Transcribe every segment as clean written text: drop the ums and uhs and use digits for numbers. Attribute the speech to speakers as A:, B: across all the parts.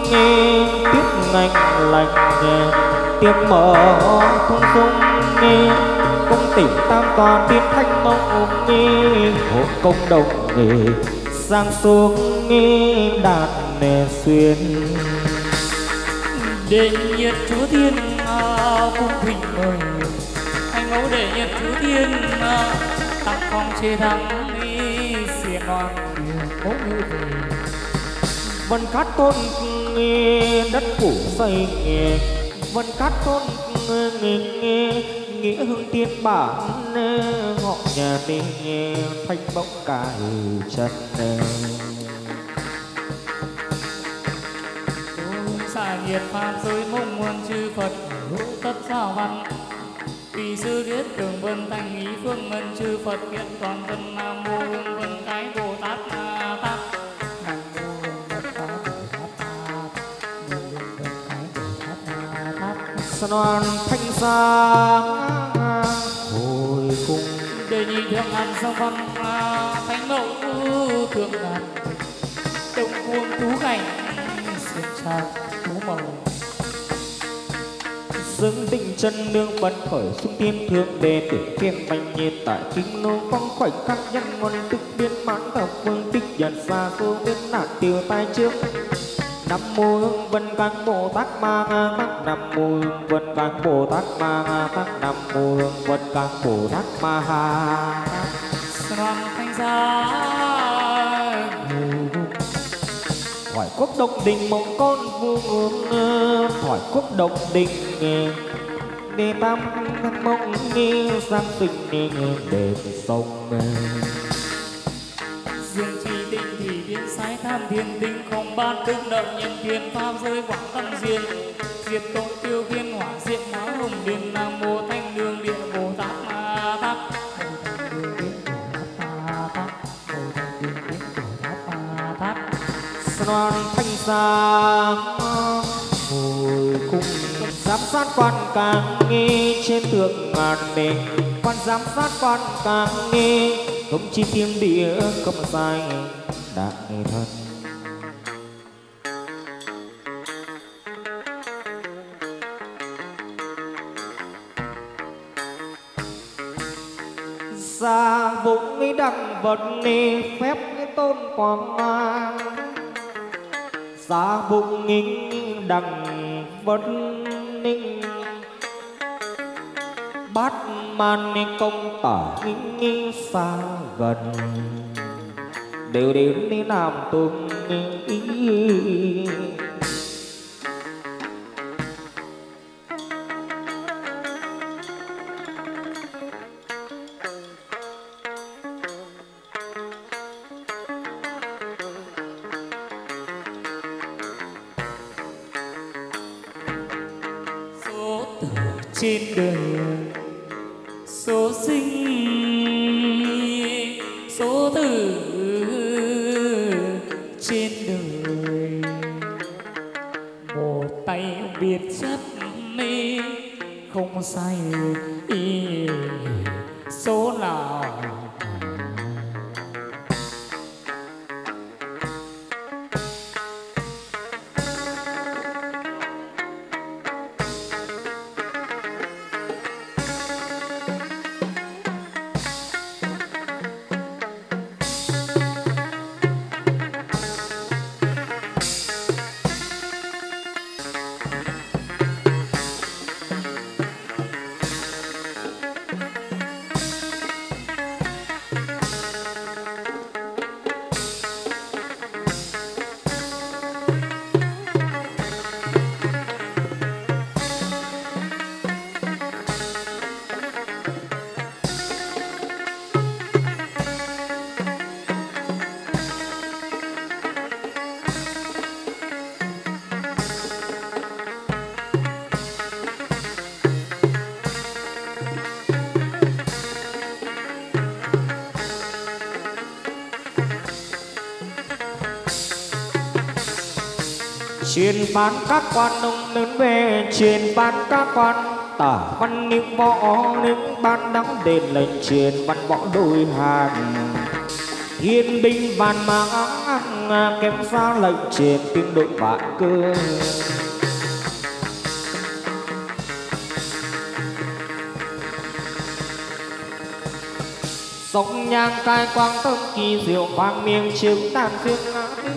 A: nghe tiếc ngành lành tiếng mở thung dung nghe công tỉnh tam toàn tiên thanh mong nghe hộ công đồng nghề sang xuống nghe đạt nè xuyên
B: đệ nhiệt chúa thiên cung thỉnh mời thanh mẫu đệ nhiệt chúa thiên tặng phong chế thắng xiên oan mẫu như về
A: vân cát tôn nghe đất phủ xây nghe vân cát tôn nghe nghĩa hương tiên bản ngọn nhà đi nghe thanh bóng cài chân
B: xả nhiệt pháp giới mong muôn chư Phật tất giáo văn vì sư biết tường vân thành ý phương ngân chư Phật hiện toàn thân nam mô hương vân cái Bồ Tát Na Tát nam mô hương vân cái Bồ Tát Na Tát mô hương vân cái Bồ Tát Na Tát
A: Loan thanh sáng hồi cung
B: đề nhị thượng hàn song văn thánh mẫu thượng ngàn đồng cuồng tú cảnh xiên trang tú màu
A: dương tình chân nương bật khởi xung tiên thượng đề tử thiên bành nhiệt tại kinh nô phong khoảnh khắc nhân nguồn tức biến mãn thập phương tích dần xa số biến nạn tiêu tai trước nam mô hương vân các Bồ Tát Ma Tát nam mô hương vân các Bồ Tát Ma Tát nam mô hương vân các Bồ Tát Ma
B: Loan thanh giá
A: hỏi quốc động đình mộng con vuông hỏi quốc động đình đề tam mộng nghe giang tình đền sông
B: dương trì tinh thì biến sái tham thiên tinh không ban đức nợ nhân thiên pháp giới quảng tâm duyên diệt tội tiêu thiên hỏa diệm máu hồng điền nam mô thanh nương địa Bồ Tát Ma Tát
A: Loan thanh sáng hồi cung giám sát quan càng nghe trên thượng ngàn đề quan giám sát quan càng nghe không chi thiên địa không sai đại thân xa vụng ấy đăng vật nê phép tôn quang mang xa bụng nghinh đằng vân ninh bát man công tả nghinh xa gần đều đến đi làm tung ý
B: trên đời số sinh số tử trên đời một tay biết chất mê không sai ý số nào
A: truyền ban các quan ông lớn về truyền ban các quan tả văn những võ những ban đóng đền lệnh truyền văn võ đôi hàng thiên binh van mã kém xa lệnh trên tiếng đội vạn cơ. Sông nhang cai quang tâm kỳ diệu vang miệng chiếu đàn duyên ngã tích.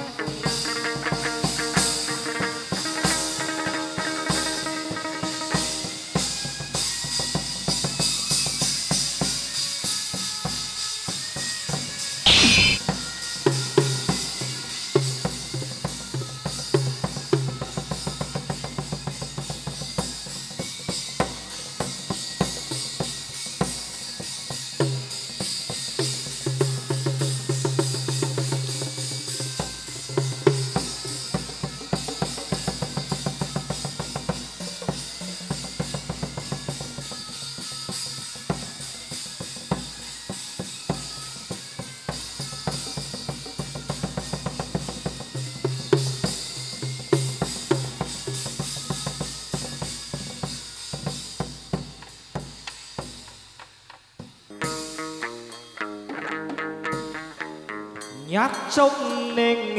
A: Nhát trông nên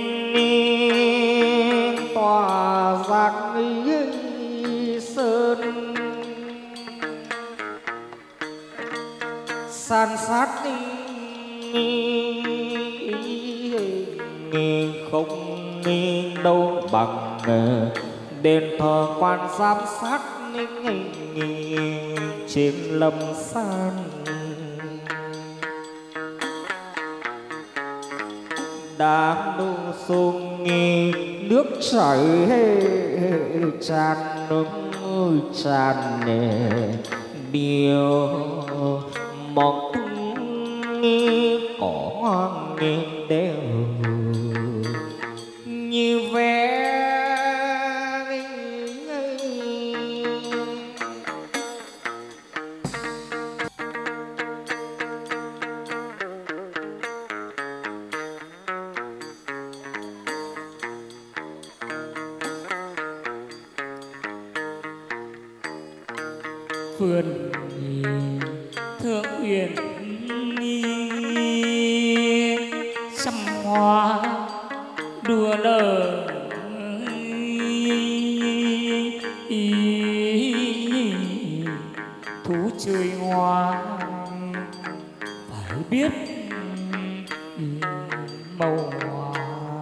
A: nghinh tỏa giác sơn san sát không đâu bằng đền thờ quan giám sát trên lâm san. Đám đô sông nghi nước chảy tràn nước tràn điều mong nghi có nghi đều như vé.
B: vườn thượng uyển trăm hoa đua nở thú chơi hoa phải biết màu hoa.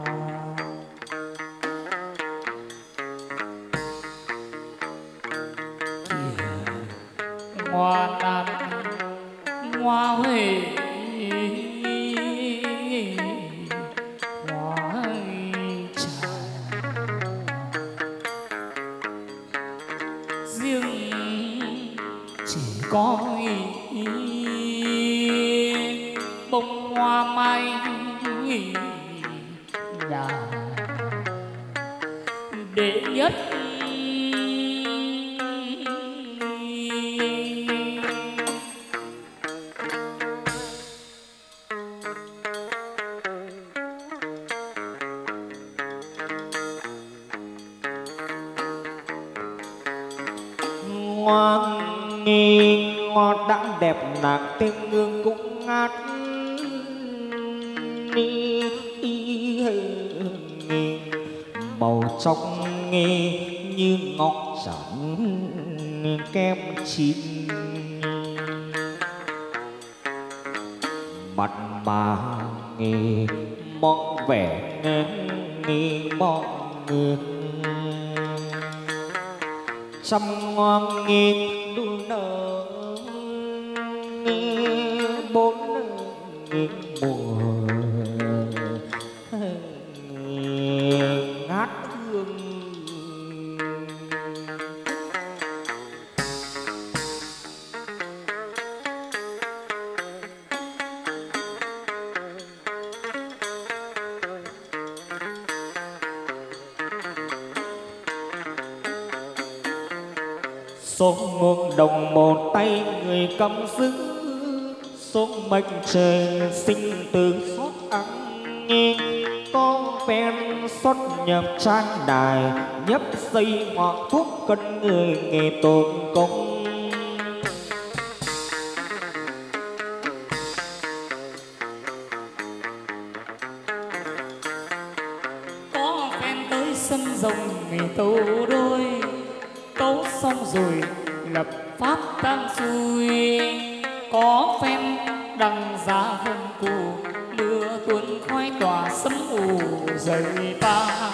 B: Hoa nát hoa huệ hoa trà riêng chỉ có bông hoa mai nhà đệ nhất.
A: Hoa đã đẹp nàng tên gương cũng ngát màu trong như ngọc trắng kem chín, mặt mà mong vẻ mong trăm hoa đua nở bốn mùa ngát hương. Số ngôn đồng một tay người cầm giữ, số mệnh trời sinh từ xót ăn có ven xót nhập trang đài nhấp xây hoặc thuốc cân người nghề tồn công.
B: sân rồng nghề tấu đôi, tấu xong rồi lập pháp tang xuôi. Có phen đằng giá vân cù, mưa tuôn khói tỏa sấm ù dậy ta.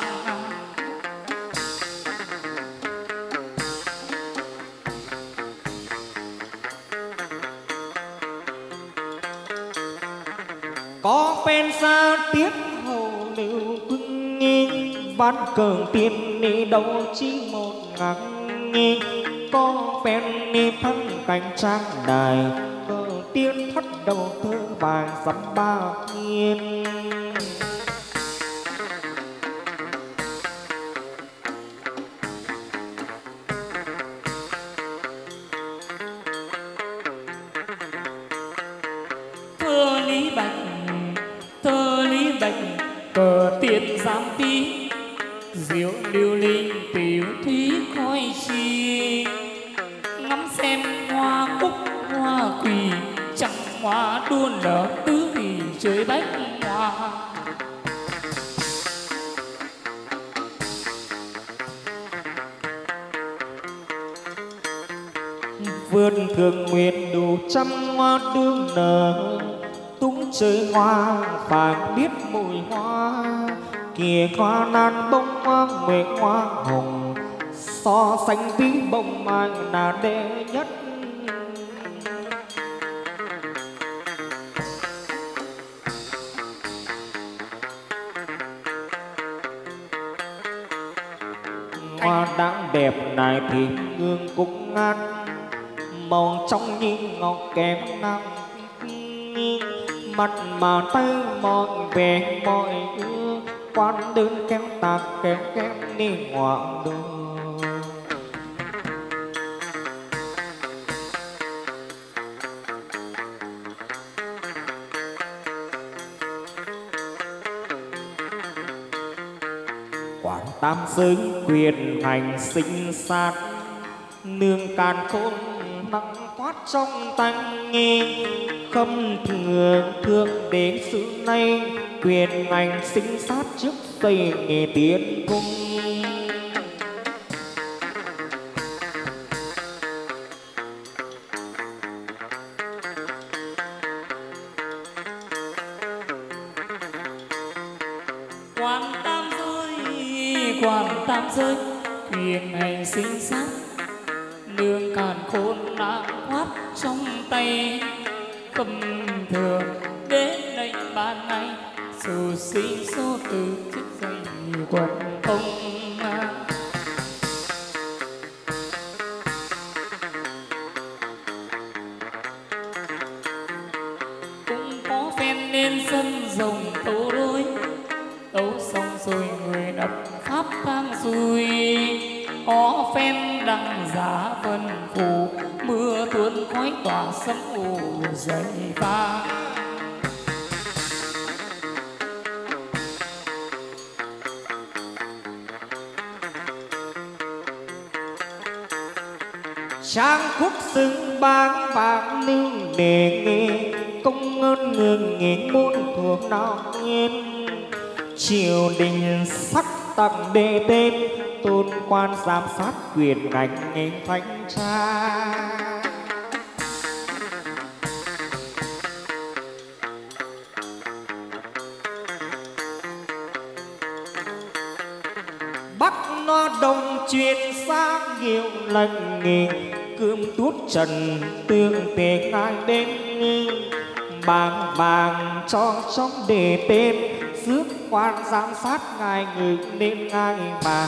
A: Có phen xa tiết hầu lưu quân nghi, ván cờ tiên đi đâu chỉ một ngang. Có phen đi thắng cảnh trang đài, cờ tiên thất đầu thơ bài dăm ba yên.
B: Thơ Lý Bạch, thơ Lý Bạch, cờ tiên giám tí, diệu lưu linh tiểu thúy khói chi. Ngắm xem hoa cúc hoa quỳ, chẳng hoa đua nở tứ thì chơi bách hoa.
A: Vườn thường nguyện đủ trăm hoa đương nở, tung chơi hoa phải biết mùi hoa. Kìa hoa nan bông hoa nguyệt hoa hồng, so sánh tí bông mai là đệ nhất. Hoa đáng đẹp này thì gương cũng ngát, màu trong như ngọc kém nam. Mặt mà tay mọi vẻ mọi ưa, quan đơn kéo tạc kéo kém đi ngoạn đường. Quản tam giới quyền hành sinh sát, nương càn khôn nắng thoát trong tanh nghi. Khâm thường thượng đế xứ nay, quyền hành sinh sát trước xây nghề tiến cung.
B: Quan tam giới, quan tam giới, quyền hành sinh sát, nương càn khôn đã thoát trong tay. Khâm thường đến đây ban ngày, dù sinh số từ chức danh quận công. Cũng có phen lên sân rồng tấu đôi, tấu xong rồi người đập pháp tang xuôi. Có phen đăng giá vân phù, mưa tuôn khói tỏa sấm ù dậy vang.
A: Trang khúc xứng báng bạc nương đề nghề, công ơn ngừng nghề môn thuộc nào nguyên. Triều đình sắc tặng đề tên, tôn quan giám sát quyền ngành nghề thanh tra. Bắc nó đông truyền sang hiệu lệnh nghề, cơm tuốt trần tương tề ngai đến. Bàng vàng cho trong đề tên, rước quan giám sát ngài ngự nên ngai vàng.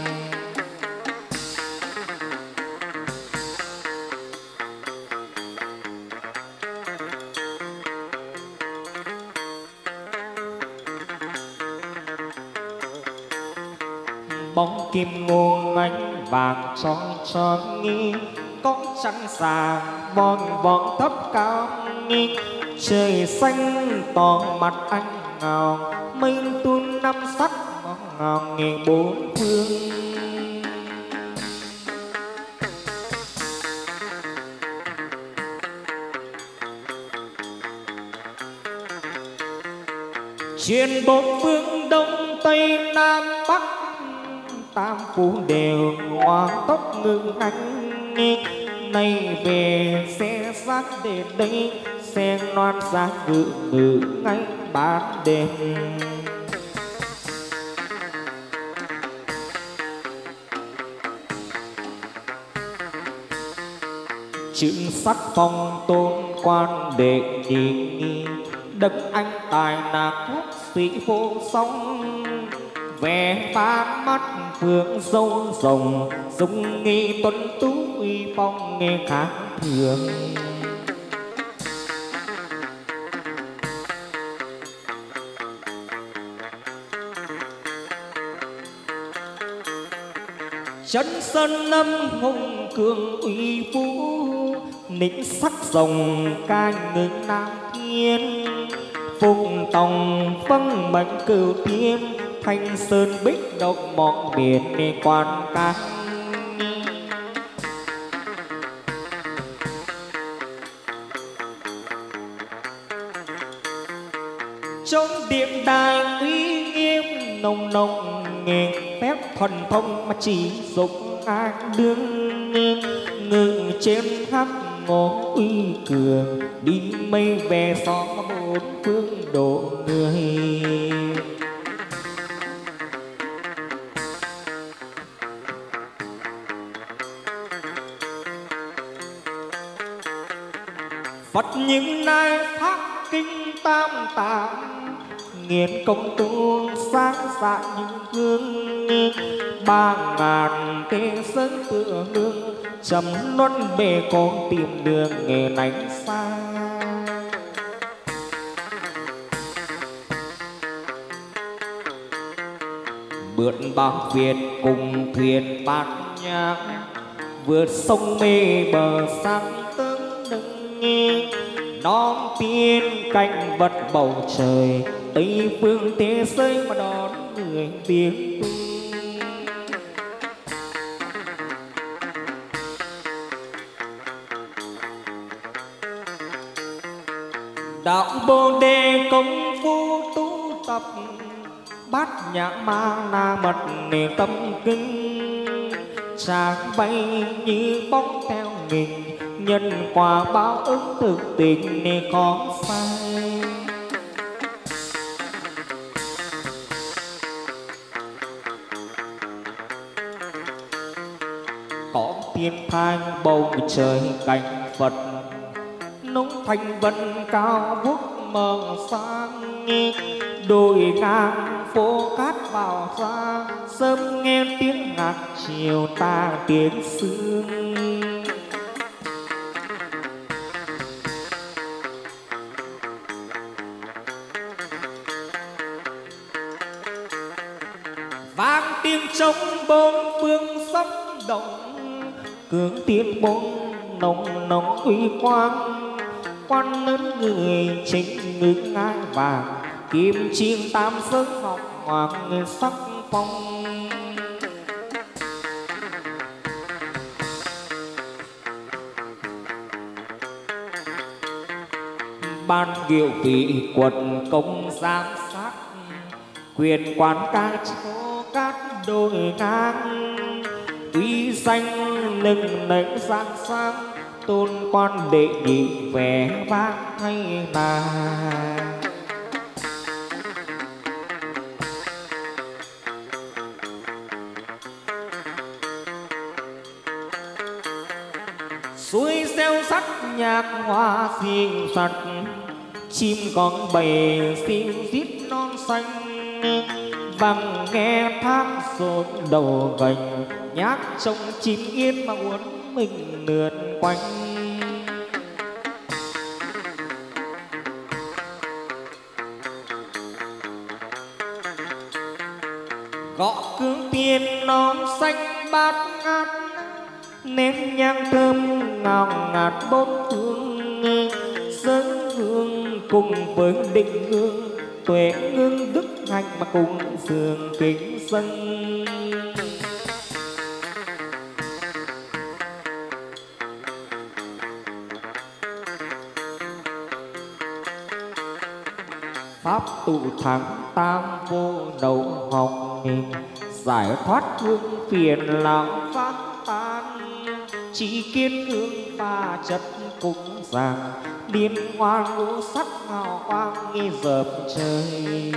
A: Bóng kim ngô ánh vàng cho nghi, có trăng xà bon vọng thấp cao nghi. Trời xanh tỏ mặt anh ngào, mây tuôn năm sắc ngào nghề bốn phương. Truyền bốn phương đông tây nam bắc, tam phủ đều ngoan tóc ngưng anh. Này về xe sát để đây, xe loan ra ngự ngự ngay ban đêm. Chữ sắc phong tôn quan đệ nhị, đấng anh tài là quốc sĩ vô song. Vẻ ban mắt phượng dâu rồng, dung nghi tuấn tú uy phong nghe khác thường. Chân sơn lâm hùng cường uy vũ, nịnh sắc rồng ca ngừng nam thiên. Phục tòng vâng mệnh cửu thiên, thanh sơn bích động mọi miền quan ca. Trong điện đài uy nghiêm nồng nồng, nghề phép thuần thông mà chỉ dụng ai đương. Ngự trên hắc ngô uy cường, đi mây về xó bốn phương độ người. Phật những nay pháp kinh tam tạng, nghiền công tu sáng dạ những hương. 3000 tế dân tựa nương, trầm luân bề con tìm đường nghề lánh xa. Mượn bão Việt cùng thuyền bát nhã, vượt sông mê bờ sang tương đừng. Non tiên cạnh vật bầu trời, Tây phương thế giới mà đón người tiếng tung. Đạo Bồ Đề công phu tu tập, bát nhã ma na mật nề tâm kinh. Chàng bay như bóng theo mình, nhân quả báo ứng thực tình nề khó sai. Có thiên thang bầu trời cảnh Phật, nông thành vân cao vút mờ sáng. Đồi ngang phố cát vào ra, sớm nghe tiếng ngạc chiều ta tiếng sương. Vang tiếng trống bốn phương sấm động, cường tiên bốn nồng nồng uy quang. Quan lớn người chính ngự ngai vàng, kim chiên tam giới ngọc hoàng sắc phong. Ban kiệu vị quần công giám sát, quyền quan ca chỗ các đôi ngang. Uy danh lừng lẫy giang sang, tôn quan đệ nhị vẻ vang hay là. Suối reo sắt nhạc hoa xiềng sặt, chim con bầy xiêu rít non xanh. Vang nghe thác rộn đầu gành, nhát trông chim yên mà uốn mình lượn quanh. Gõ cương tiên non xanh bát ngát, nén nhang thơm ngào ngạt bốn phương. Dân hương cùng với định hương, tuệ ngưng đức hạnh mà cùng dường kính dân. Pháp tụ thắng tam vô đầu học, giải thoát hương phiền lão phát tan, chỉ kiên hương pha chất cũng rằng liên hoa ngũ sắc hào quang nghi dợp trời.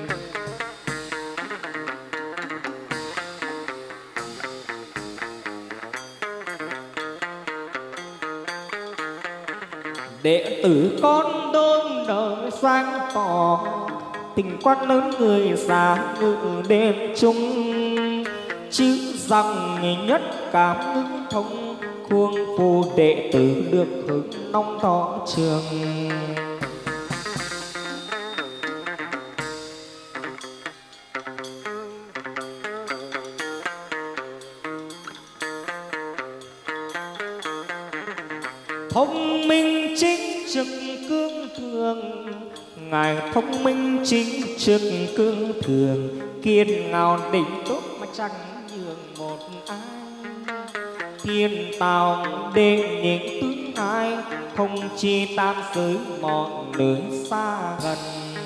A: Đệ tử con đôn đời sáng tỏ, tình quan lớn người già ngự đêm chung, chứ rằng nhất cảm ứng thông khuôn phù đệ tử được hưởng nông thọ trường. Thông minh chính trực cương thường, ngài thông minh chính trực cương thường, kiên ngạo định tốt mà chẳng nhường một ai. Thiên tào đệ những tướng ai, không chi tam giới mọi nơi xa gần.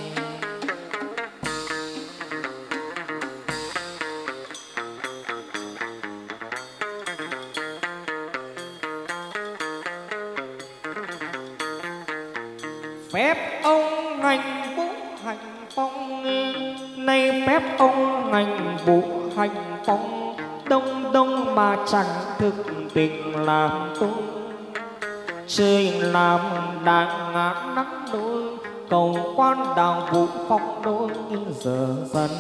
A: Phép ông ngành vũ hành phong, nay phép ông ngành vũ hành phong, đông đông mà chẳng thực tình làm tốt. Trời làm đàn ngát nắng đôi, cầu quan đào vũ phong đôi giờ dần.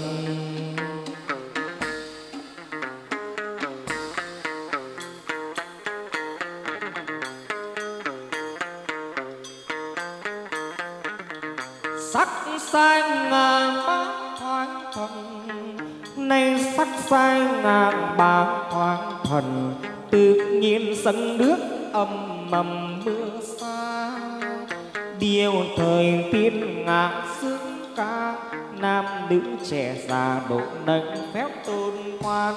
A: Sắc sai ngàn bát thoáng thần, nay sắc sai ngàn bát thoáng thần, tự nhiên sân nước âm mầm mưa xa. Điều thời tiên ngã xương ca, nam nữ trẻ già độ nâng phép tôn ngoan.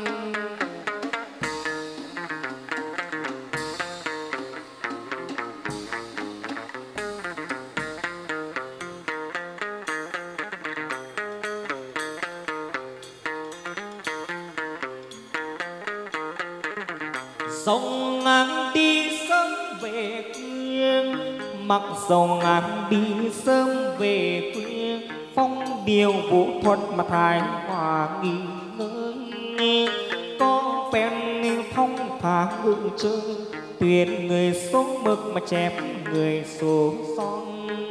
A: Dòng ngang đi sớm về khuya, mặc dầu ngang đi sớm về khuya, phong điều vũ thuật mà thái hòa nghỉ ngơi. Có phen phong thả ngự chơi, tuyển người số mực mà chép người số son.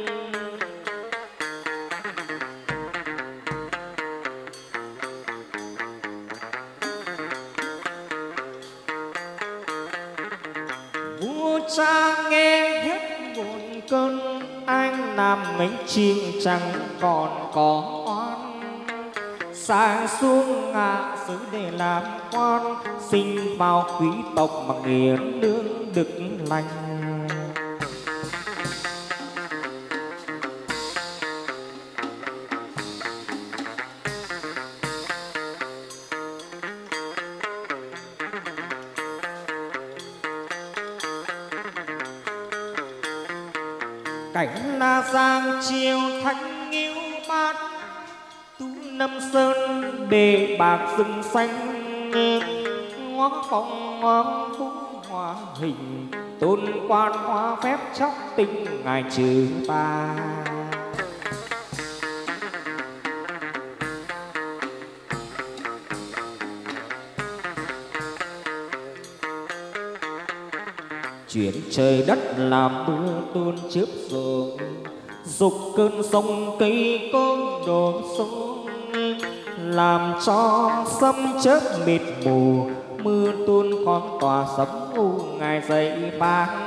A: Cha nghe hết buồn cơn, anh làm ngánh chiêng chẳng còn có oan. Sang xuống ngạ xứ để làm quan, sinh vào quý tộc mà nghĩa lương được lành. Cảnh La Giang chiều thanh nghiêu bát, tú Lâm Sơn bề bạc rừng xanh. Ngó phong ngó phú hòa hình, tôn quan hóa phép chóc tinh ngài trừ ba. Chuyển trời đất làm mưa tuôn chớp rồi, dục cơn sông cây côn đổ xuống, làm cho sấm chớp mịt mù, mưa tuôn con tòa sấm u ngài dậy vang.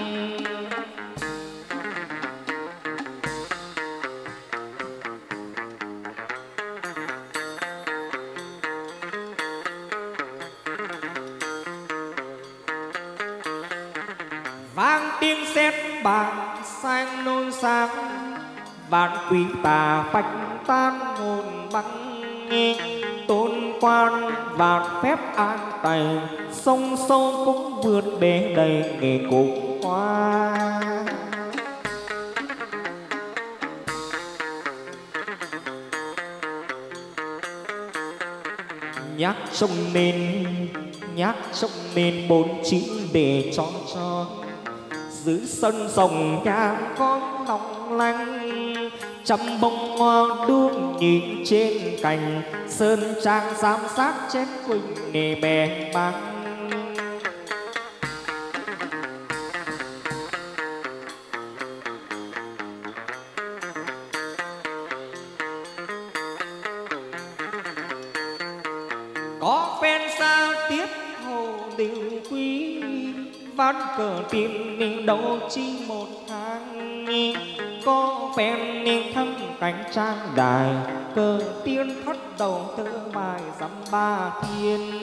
A: Vang tiếng sét bạc sang nôn sáng, vạn quỷ tà phách tan hồn băng. Tôn quan vạn phép an tài, sông sâu cũng vượt bể đầy nghề cũng qua. nhắc trông nên 4 chữ để cho dưới sân rồng nhang con long lanh, trăm bông hoa đuông nhìn trên cành, sơn trang giám sát trên quỳnh nề bè băng. Có phen xa tiếp hồ điều quý, ván cờ tiền đấu chi một tháng. Có phen thăm cánh trang đài, cờ tiên thất đầu thơ bài dăm ba thiên.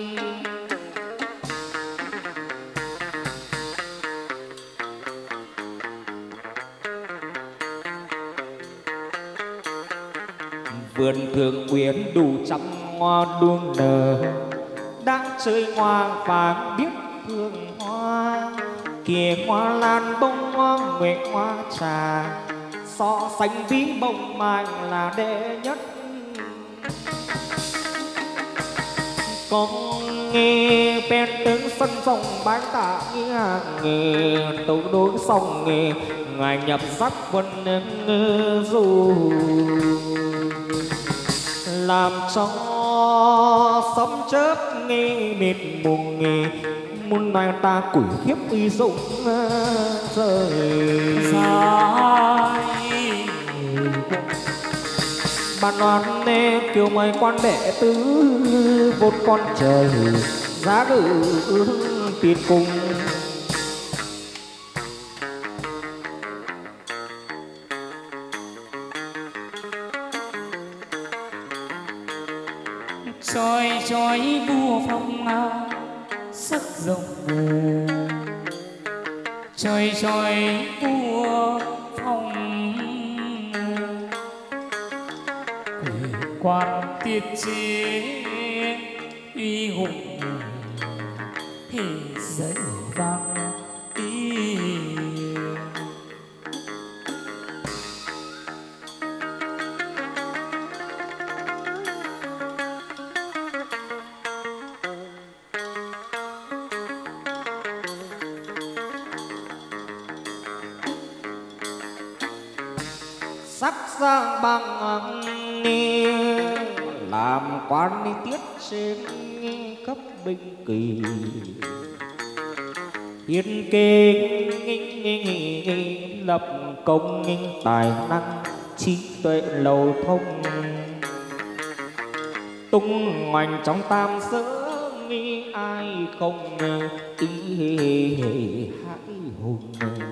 A: Vườn thượng quyến đủ trăm hoa đuông nở, đang chơi hoa vàng biết thương hoa. Kìa hoa lan bông hoa nguyệt hoa trà, so sánh ví bông mai là đệ nhất. Con nghe bên đứng sân rồng bái tạ nghe tấu đối xong nghe ngài nhập sắc vân dù làm cho sấm chớp nghe mịt mùng nghe muôn nay ta quỷ khiếp uy dũng rời dài. Bàn loan nê kiều mời quan đệ tứ vốn con trời giá ngự tiền cung.
B: Choi choi vua phong sắc rồng mù, choi choi vua phong quan tiết chế uy hùng thì dậy vang ý.
A: Sắc giang bằng ni làm quan ni tiết trên cấp binh kỳ, hiến kê lập công tài năng trí tuệ lầu thông, tung hoành trong tam giới ai không ý hãi hùng.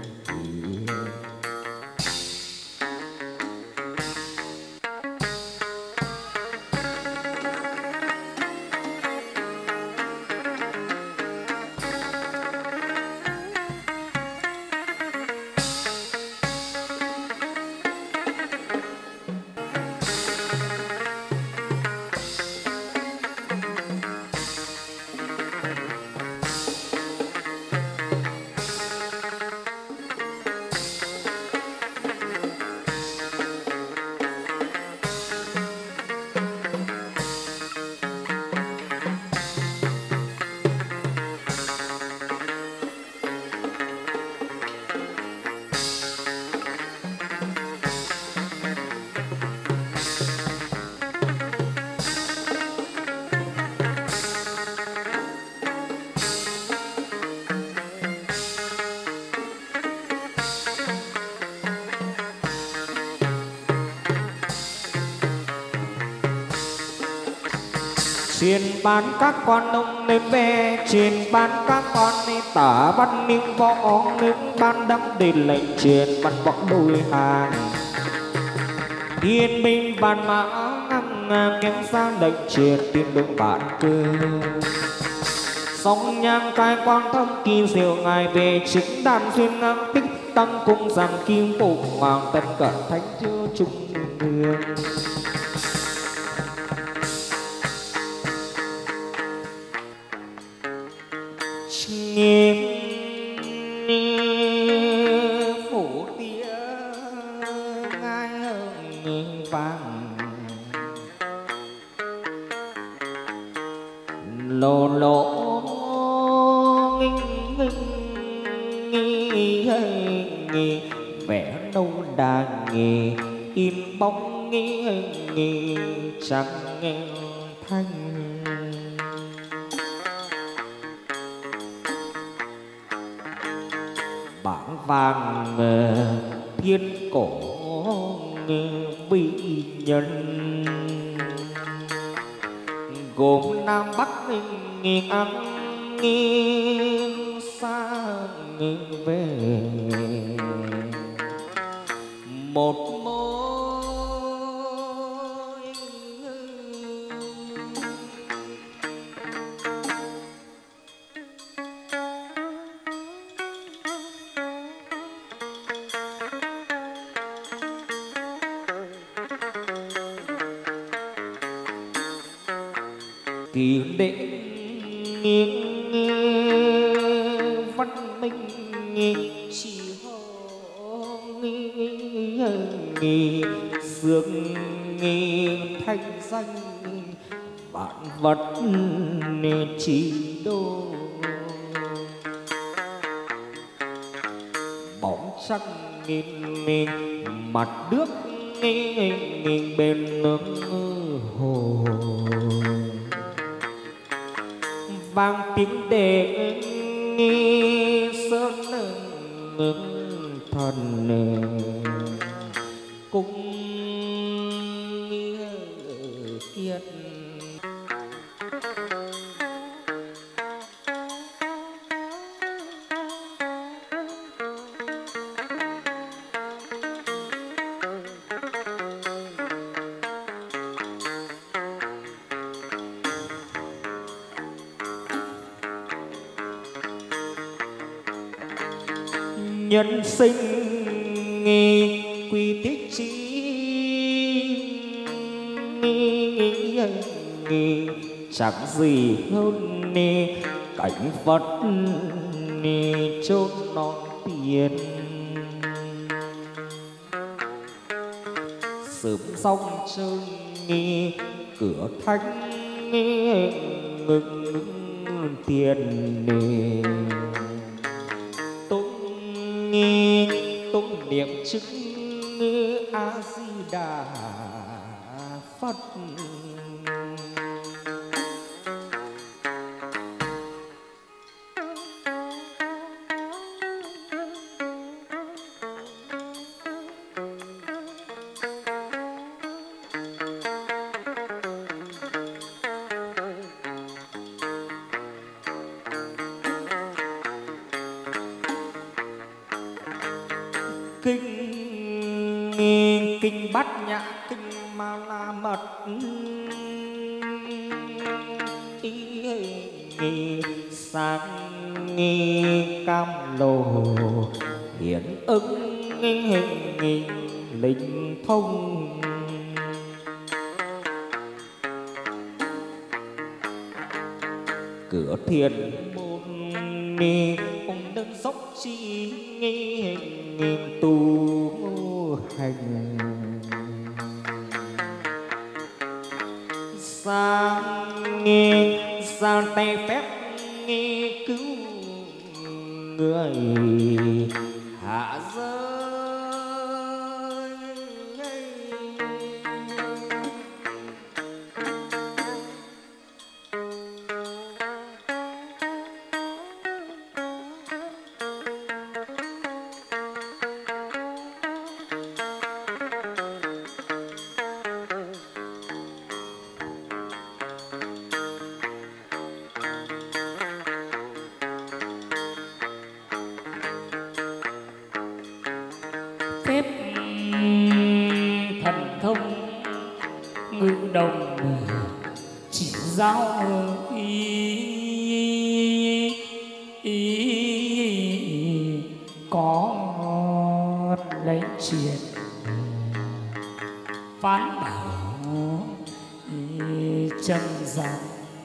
A: Truyền bán các con ông nên về, truyền bán các con nên tả văn niên võ nước ban đắm để lệnh truyền văn võ đôi hàng. Thiên binh bàn mã ngâm ngang kéo ra lệnh truyền tiên đường bản cơ. Song nhang cai quang thâm kỳ diệu ngài về chính đàn duyên ngang tích tăng cung giàn kim phục hoàng tân cận thánh chưa trung đường. Nghiêm phủ tía ngai hồng vàng, lô lô nghỉ vẽ nâu đà nghỉ in bóng nghỉ trắng thanh bảng vàng thiên cổ bị nhân gồm nam bắc ăn xa về một mối kỳ định văn minh chỉ ho sương thanh danh vạn vật chỉ đô bóng trăng mặt nước bên hồ vang tiếng đệm sơn thần cung kiệt nhân sinh quy tích chi chẳng gì hơn cảnh Phật chốn non tiền sớm xong chân cửa thánh ngừng tiền tụng niệm chứng A Di Đà Phật kinh bát nhã kinh ma la mật sáng cam lồ hiện ứng linh thông cửa thiền môn ông nâng dốc chi tu hành sang tay phép cứu người hạ giới
B: phép thần thông ngự đồng chỉ giao có lấy chuyện phán bảo chân gian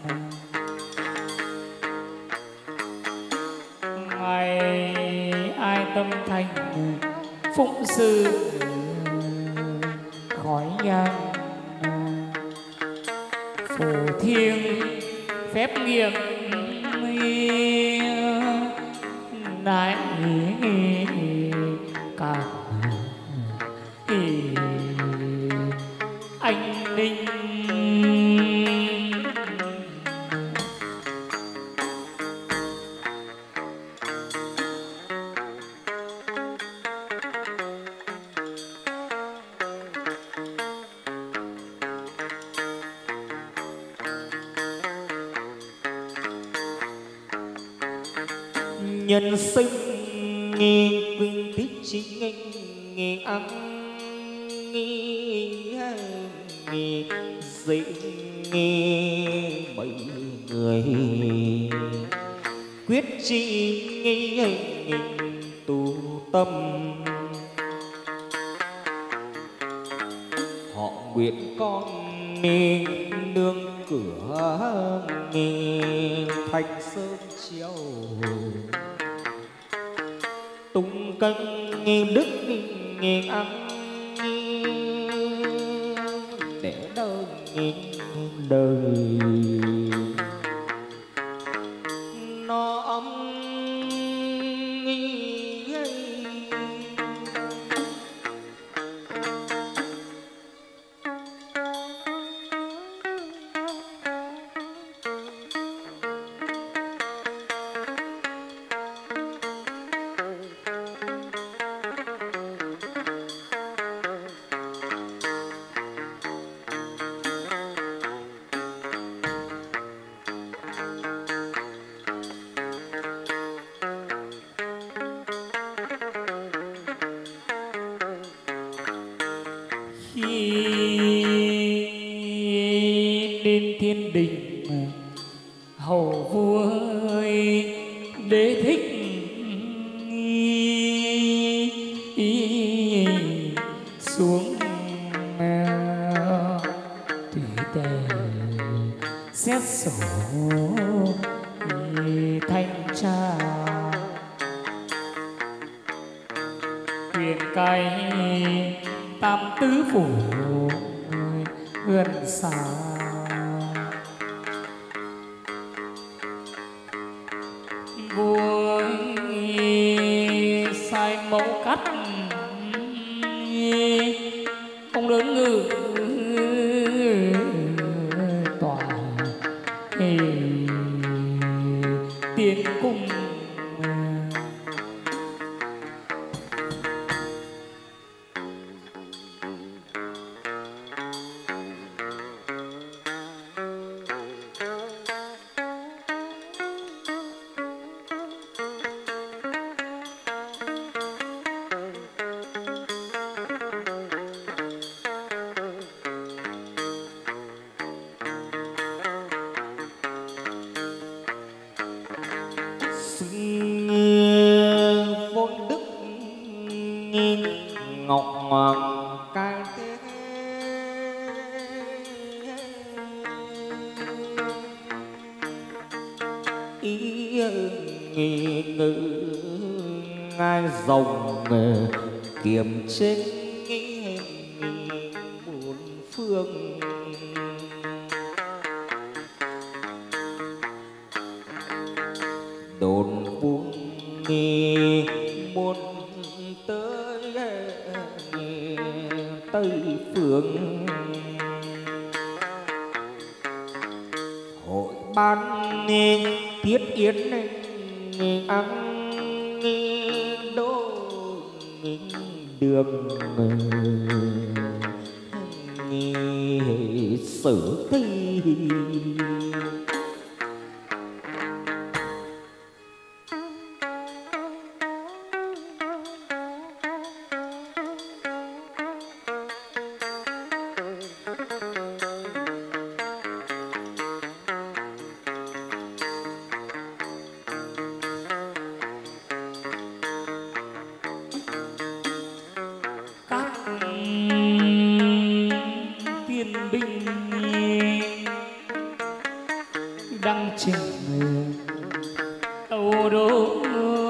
B: ngày ai tâm thành phụng sự khói nhang phổ thiêng phép nghiêng đại cả anh Ninh.
A: Nhân sinh nghi vinh thích chính nghi ăn nghi dĩ nghi bảy người quyết chi nghi tu tâm họ nguyện con nương cửa thành sơn treo tung canh đức ăn để đời nó ấm
B: đến thiên đình hầu vua ơi đế thích xuống tùy tề xét sổ thanh tra quyền cai tam tứ phủ gần xa vua sai mẫu cắt ông lớn ngự tòa tiến cung
A: vốn đức ngọc cai thế ý ngự ngai rồng kiềm trên bốn phương đồn buông nghi muôn tới tây phương hội ban thiết yến ăn đô đường sử thi
B: tiên binh đăng trình tâu đô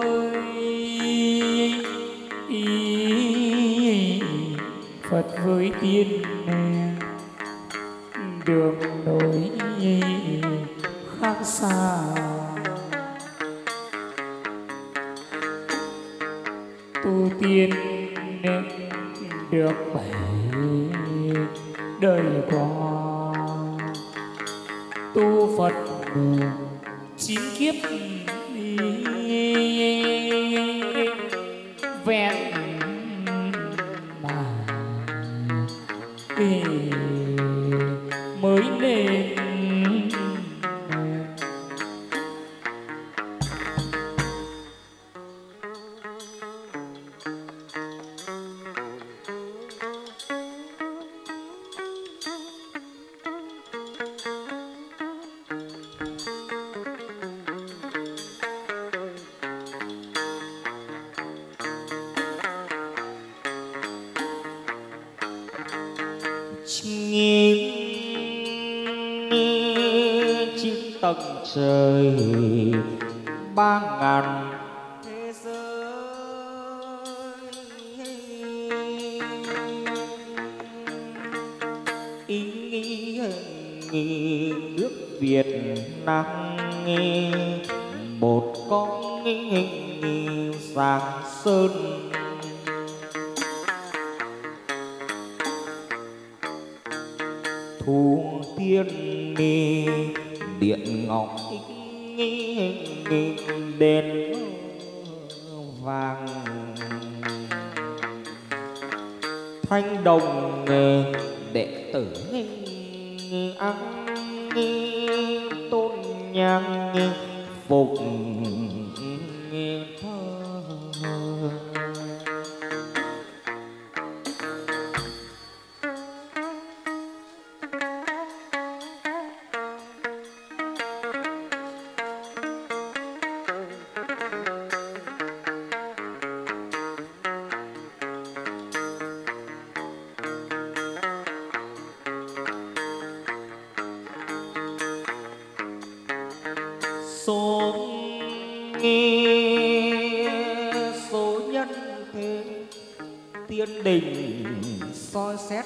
B: Phật với tiên đường nối khác xa. Tu tiên được 7 đời qua, tu Phật 9 kiếp vẹn mà mới nên.
A: Chín tầng trời 3.000 thế giới, ý nghĩ nước Việt Nam một con Giang Sơn. Thu tiên điện ngọc đèn vàng, thanh đồng đệ tử ăn tôn nhang phục số nhân thế tiên đình soi xét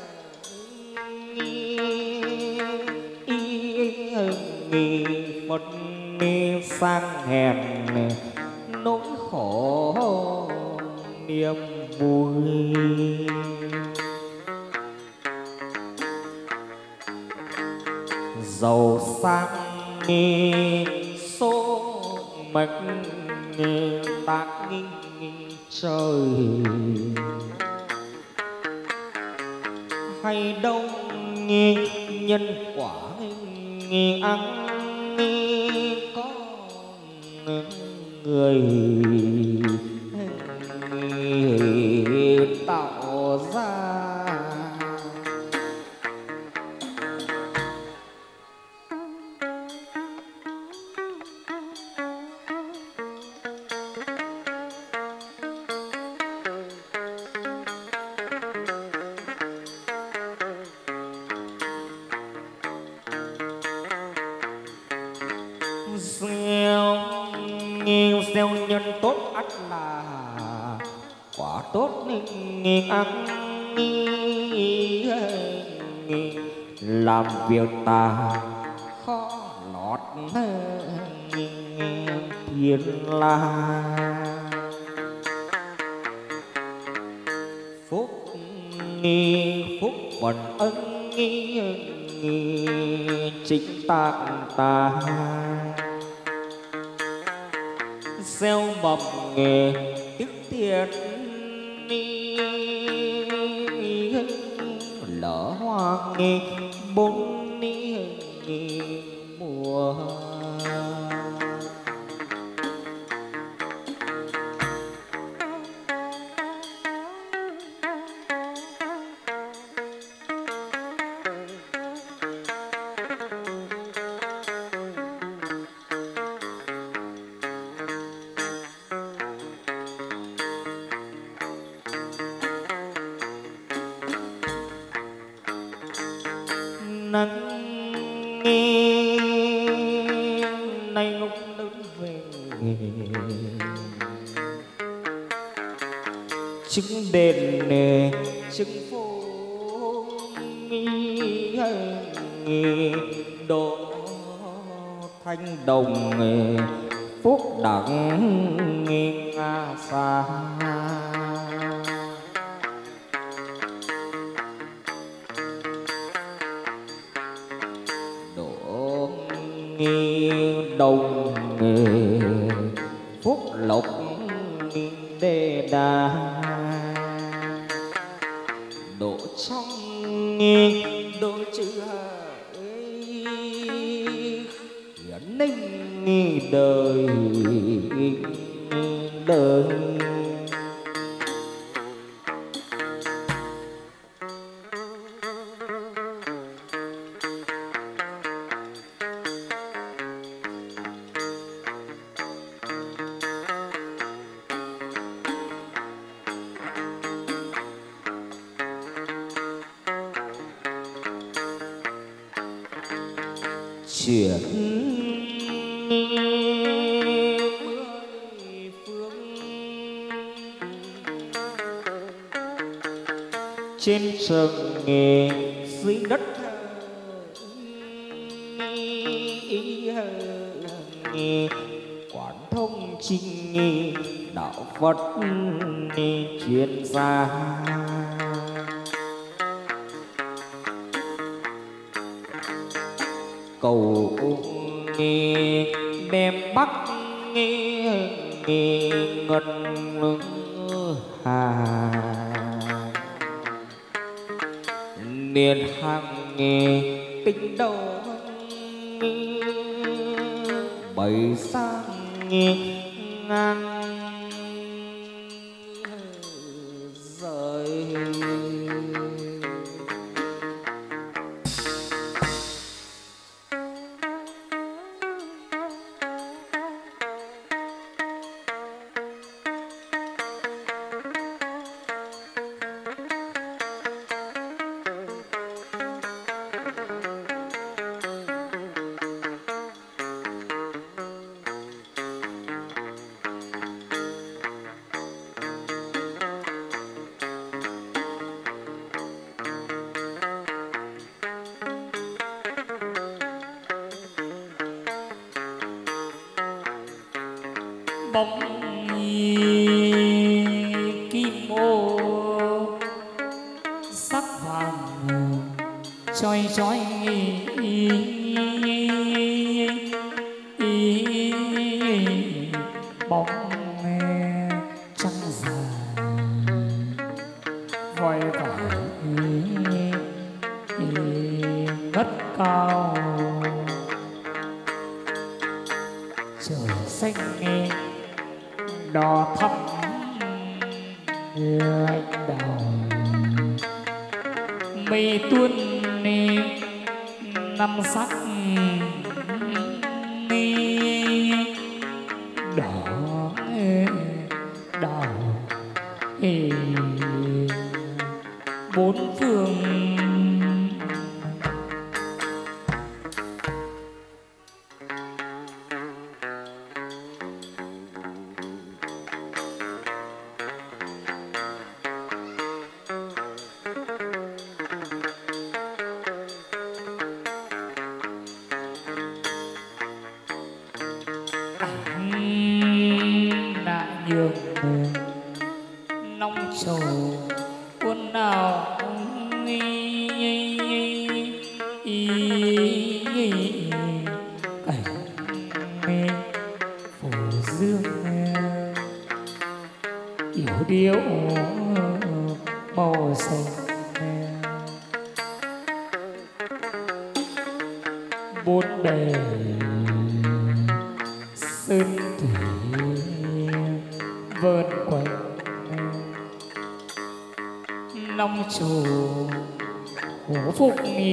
A: Phật sang hèn nỗi khổ niềm vui. Giàu sang số mệnh tác trời, hay đâu nhân quả ăn có người tạo ra. Gieo nhân tốt ắt là quả tốt ăn, làm việc ta khó lọt thiên la. Phúc phúc bần ân chính tác ta, gieo mầm đức thiện lỡ hoa bốn mùa. Nắng nay ngốc lớn về trứng đèn trứng phố đổ thanh đồng phúc đẳng nga xa. Đỗ đồng phúc lộc đề đà. Độ trong độ chữ hiển ninh đời đời. Chuyển mười phương trên trời dưới đất, quán thông chính đạo Phật chuyên gia. Cầu đem bắc ngân hà niên hàng tinh đầu bảy sang ngang rời.
B: Bóng kim ô sắc vàng chói chói, bóng trăng dài voi vải ngất cao. Trời xanh đỏ thắm anh đào, mây tuôn năm sắc đỏ đỏ bốn phương. Nong trầu quân nào cảnh phổ dương yểu điệu màu xanh. Bốn bề sơn thủy vơn quanh, năm trù hổ phúc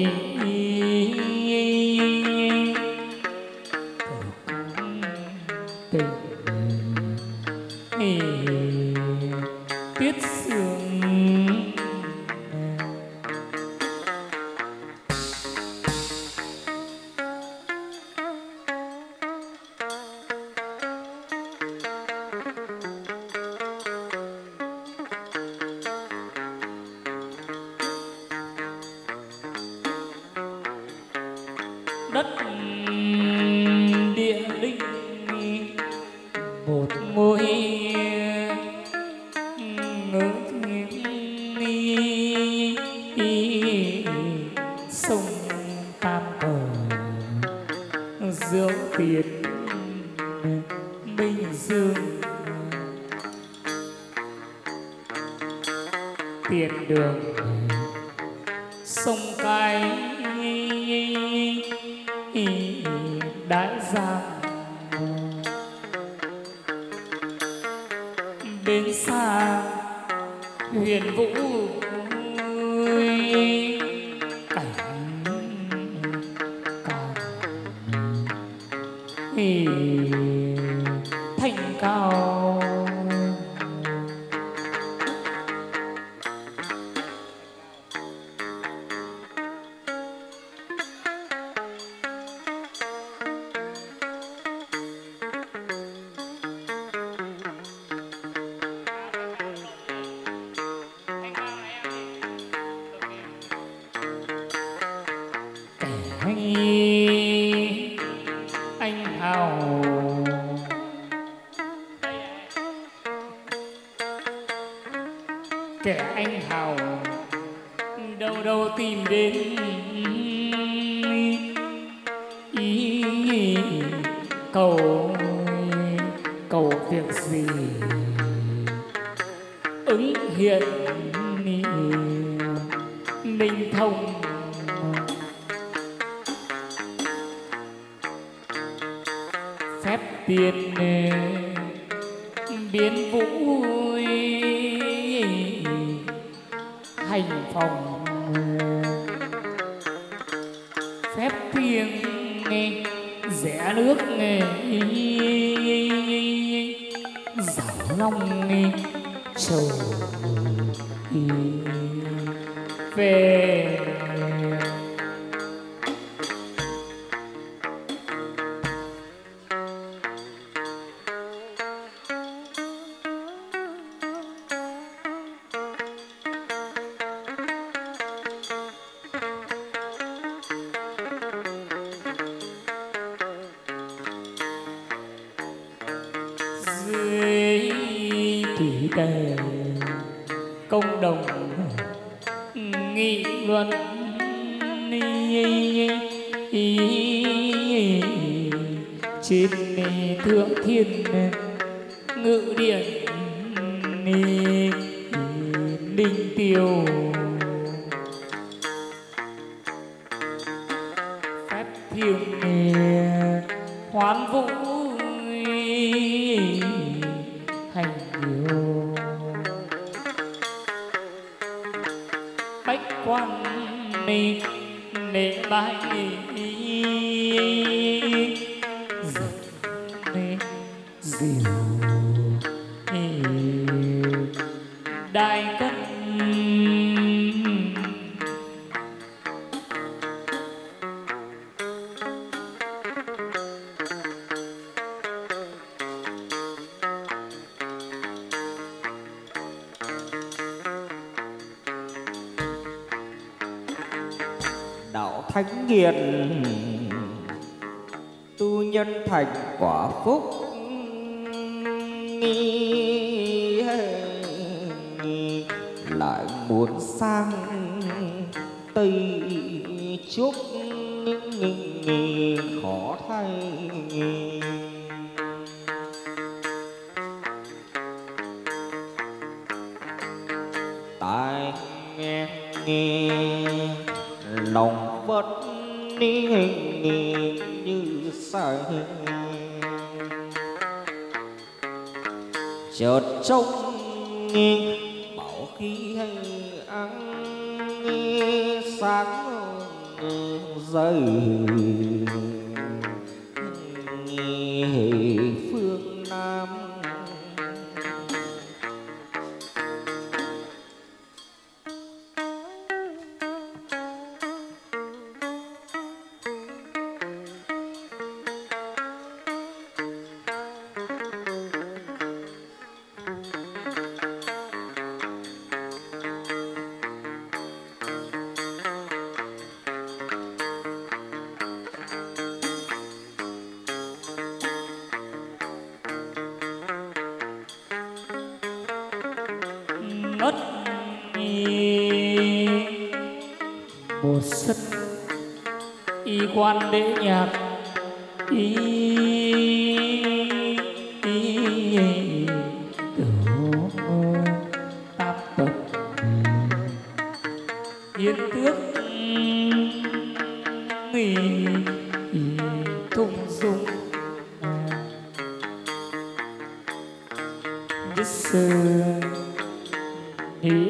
B: tình tiết sương. Đất sông tam cờ rượu tiền minh dương tiền đường sông cái đại giang bên xa huyền vũ cảnh càng thanh cao anh hào kẻ anh hào đâu đâu tìm đến ý cầu cầu việc gì ứng hiện ninh thông phép tiền biến vũ hành phòng phép thiêng rẽ nước dạo long trầu về dưới thủy tề công đồng nghị luận trên thượng thiên ngự điện ninh tiêu phép thiêng hoán vũ hành điều bách quan nệ bái diệu đại cất
A: đạo thánh hiền tu nhân thành quả phúc lại muốn sang Tây Trúc khó thay tai nghe lòng bất như say chợt trông bảo khí hay ăn sáng dậy phương Nam
B: một sân y quan đế nhạc y tiểu tam bậc yên tước nghỉ thung dung nhất sự thì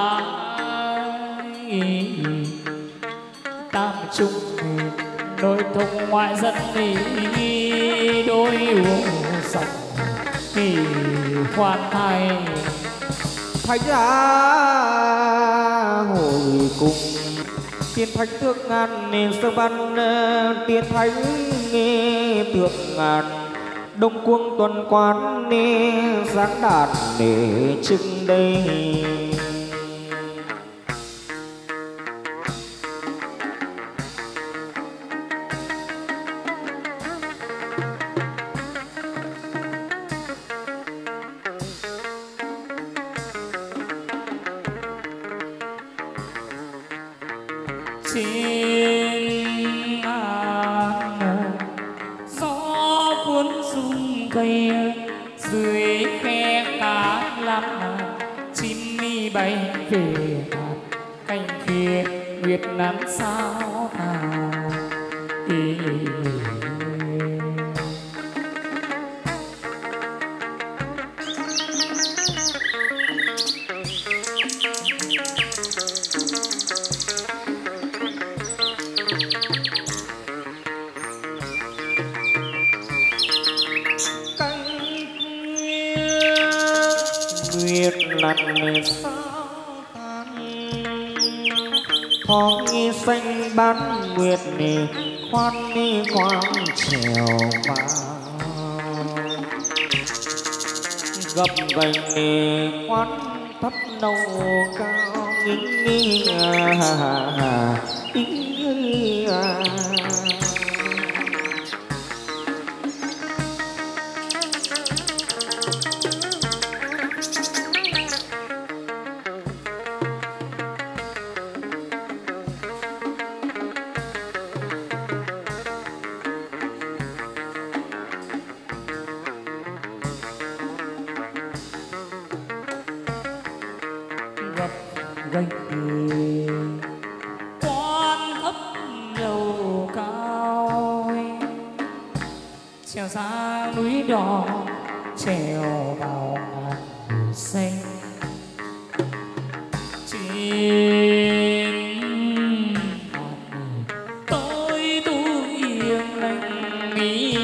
B: ai tam trung đôi thông ngoại dân thì đôi uống sạch thì khoan thai
A: thánh giá hồi cùng tiên thánh thượng ngàn nên sơ văn tiên thánh nghe thượng ngàn đông quân tuần quán nê sáng đạt để trưng đây
B: trên ngàn gió cuốn rung cây dưới khe cá lăn chim mi bay về cánh kia Việt Nam sao
A: nguyệt lặn sao tan phong xanh bán nguyệt khoan khoáng trèo vào gập gành khoan thấp nâu cao nghinh
B: gánh quan thấp đầu cao trèo ra núi đỏ trèo vào ngàn núi xanh trên tôi tu yên lành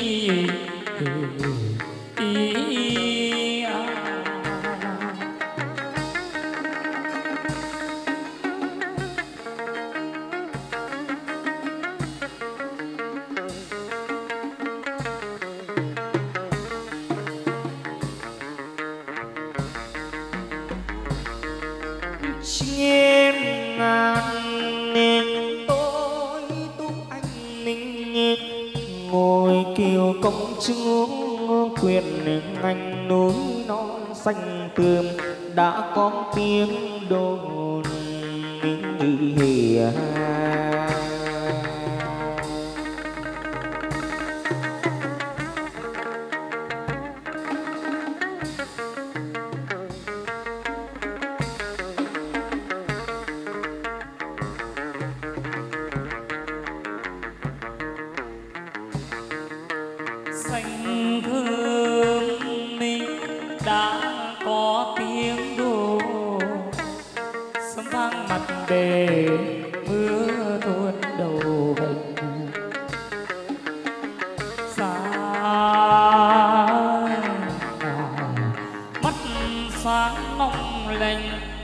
A: trên ngàn nên tôi tu anh ninh ngồi kiều công chúa quyền ngành núi non xanh tươm đã có tiếng đồn hìa
B: xanh thơm đã có tiếng đổ sấm vang mặt bề mưa tuôn đầu gành xa mắt sáng long lanh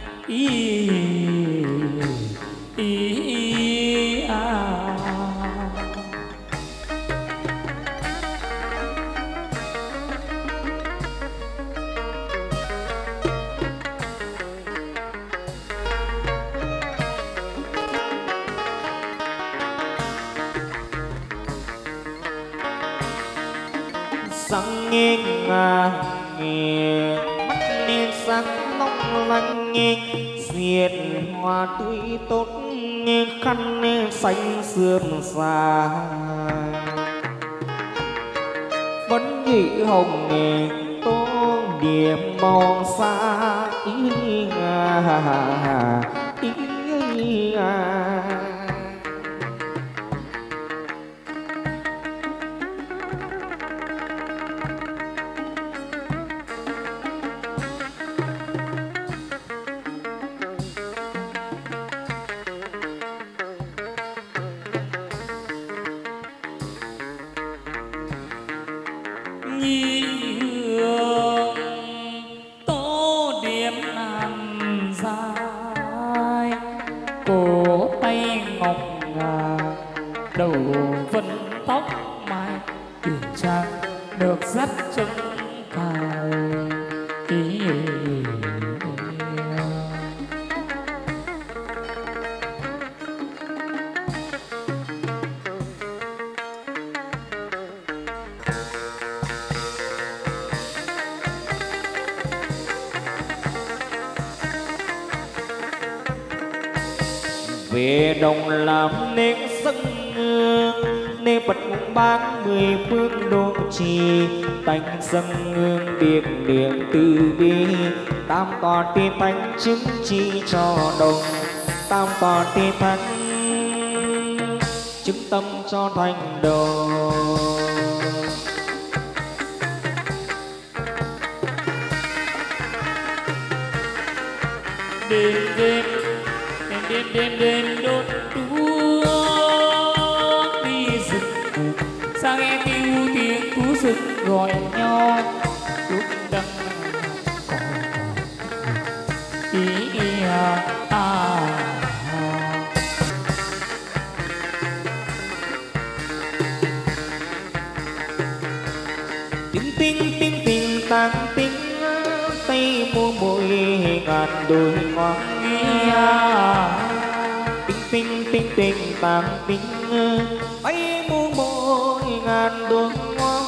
A: sáng nghe mắt nên sáng long lanh diệt hoa tươi tốt khăn xanh sườn xa vẫn nhị hồng tô điểm mong xa ý về đồng làm nên dân nên bật bán 10 phương đô trì tánh dân hương điện điện từ bi tam toàn tiên thánh chứng chi cho đồng tam toàn tiên thánh chứng tâm cho thành đồ
B: đêm đêm đêm đêm đêm đốt đuốc đi rừng sang nghe kêu tiếng thú rừng gọi nhau lúc đằng còn ý
A: tinh tinh tinh tinh tăng tinh tay mua môi ngàn đôi ngón tinh tinh tinh tinh tăng tinh tay mua môi ngàn đôi ngón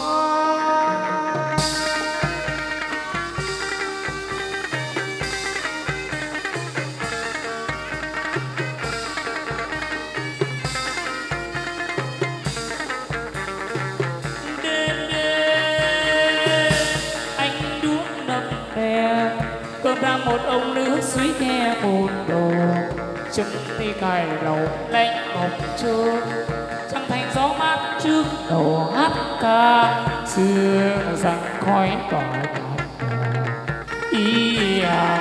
B: ra một ông nữ suý nghe một đồ chân thì cài đầu lạnh ngọc trơ chẳng thành gió mát trước đầu hát ca xưa rằng khói tỏa ý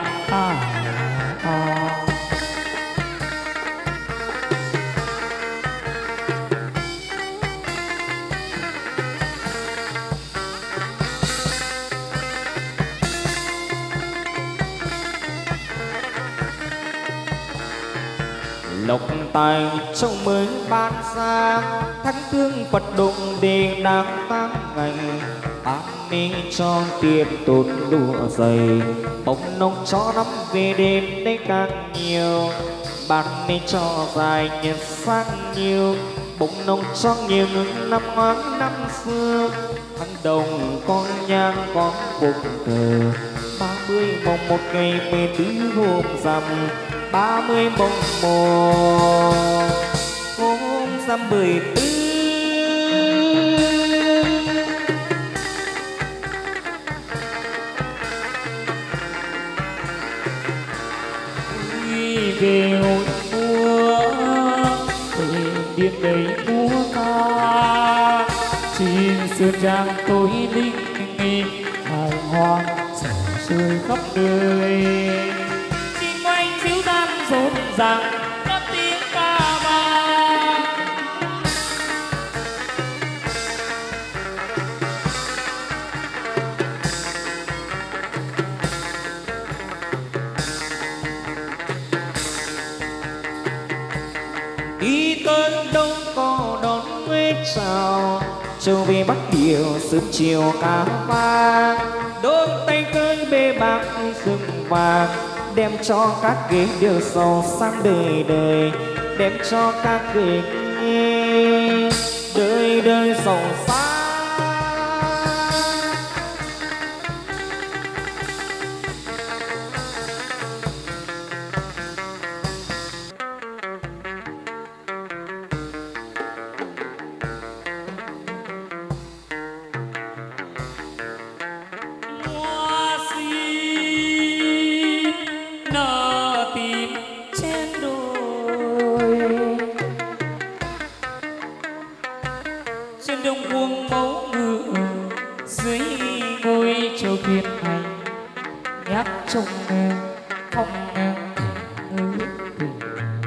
A: lộc tài châu mới ban ra thánh thương Phật đụng đề đáng tăng ngày an ni cho tiền tốt đua dày bóng nông cho năm về đêm đây càng nhiều ban ni cho dài nhật sang nhiều bóng nông cho nhiều ngừng năm ngoáng năm xưa tháng đồng con nhang con bụng thờ 30 mồng một ngày 14 hôm rằm 30 mồng một hôm rằm 14
B: về hội mùa về điện đầy múa ca xin sơn trang tôi linh nghi hài hoang sầu rơi khắp nơi xin quanh xíu tan rộn ràng các tiếng ca vang
A: đi tới đâu có đón huế chào châu về bắc điều sớm chiều cá vàng đôi tay cơi bê bạc rừng vàng đem cho các ghế đều giàu sang đời đời đem cho các ghế đời đời giàu sang
B: đông buông mẫu ngự dưới ngôi châu thiên này nhắc trong phong ngữ tình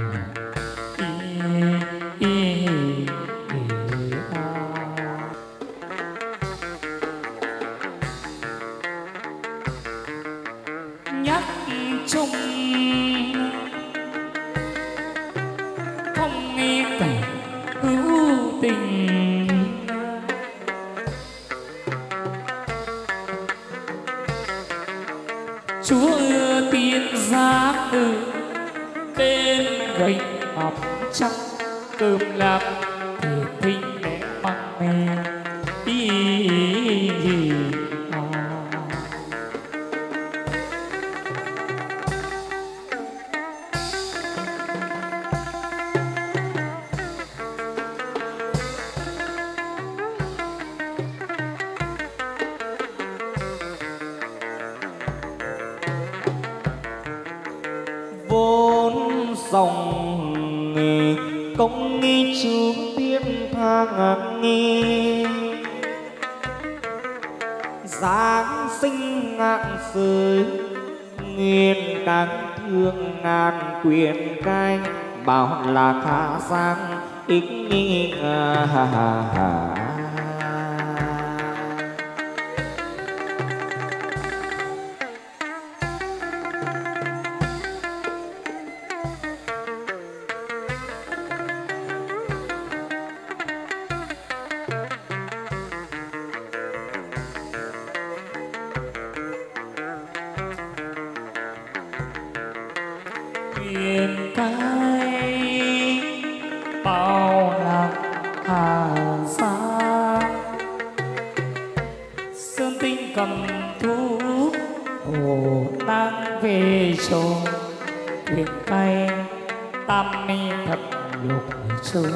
B: nhắc trong phong nghi cảnh hữu tình chúa tiên giá từ bên gành ngọc trắng cơm lạc thì thinh để măng mè
A: vốn dòng công nghi chướng tiên thang nghi giáng sinh ngạn giới nguyên các thương ngàn quyền canh bảo là khả giang ích nghi
B: quyền cái bao lạc hà giang sơn tinh cầm thú hồ đang về chồng quyền tay tam mi thập lục trôi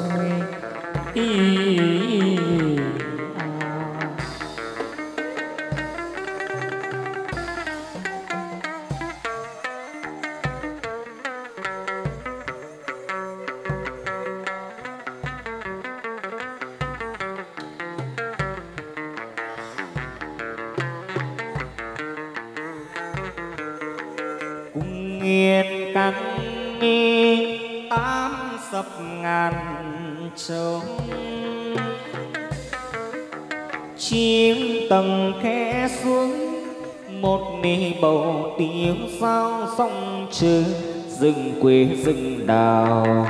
A: nghiền căn nghi tám sập ngàn trống chim tầng khẽ xuống một nỉ bầu tiếng sao sông trừ rừng quê rừng đào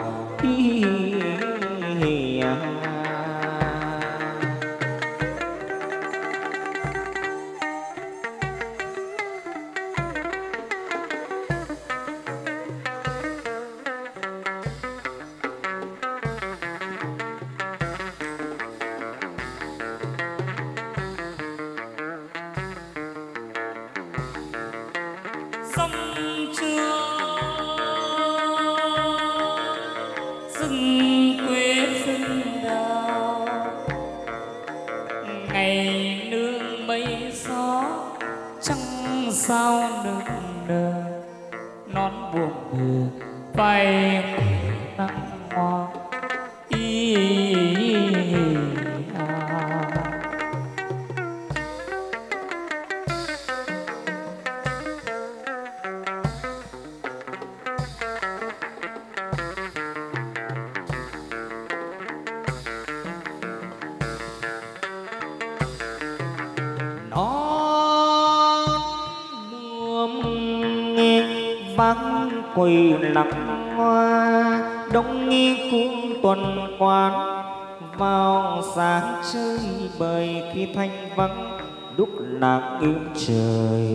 B: sông chưa rừng quê rừng đào ngày nương mây gió trăng sao nương nờ nón buồn bờ bay nắng hoa
A: vắng quỳ lặng hoa đông nghi cung tuần quan vào sáng chơi bời khi thanh vắng đúc nàng im trời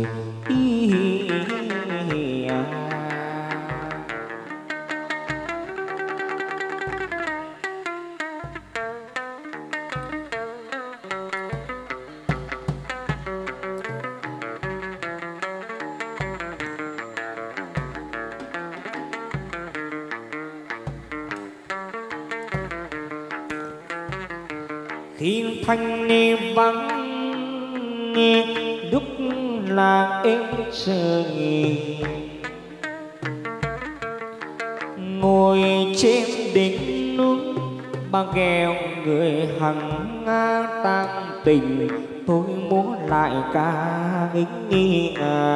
A: khi thanh niên vắng đúc là em trời ngồi trên đỉnh núi Ba gheo người hằng tang tình, tôi muốn lại ca nghi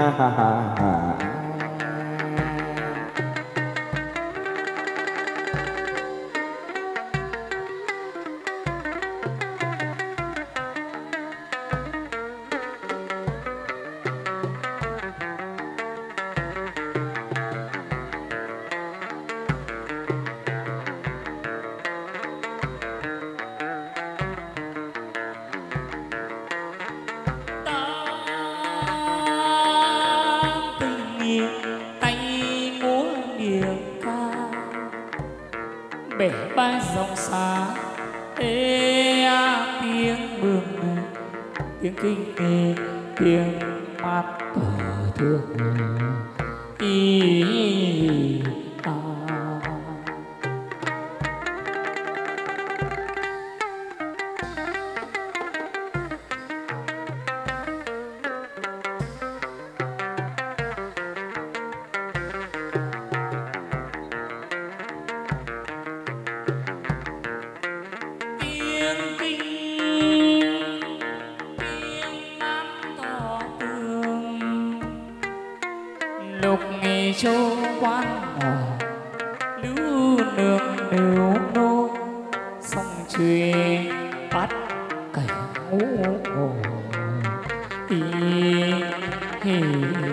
B: bể bay dòng xa ê tiếng mương tiếng kinh nghề tiếng mát tờ thương ý lục nghề châu quan lưu nương đều nô sông truy bắt cảnh ngủ ý hì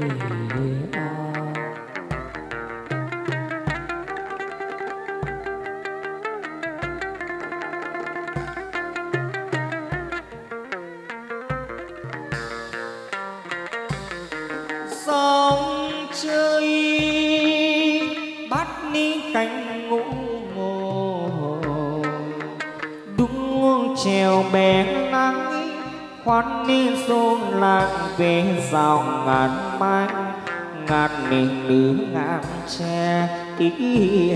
A: sông chơi bắt ní cánh ngủ đúng trèo bè nắng khoan ní xôn lạc về rào ngàn mai ngàn mình nữ ngàn tre ý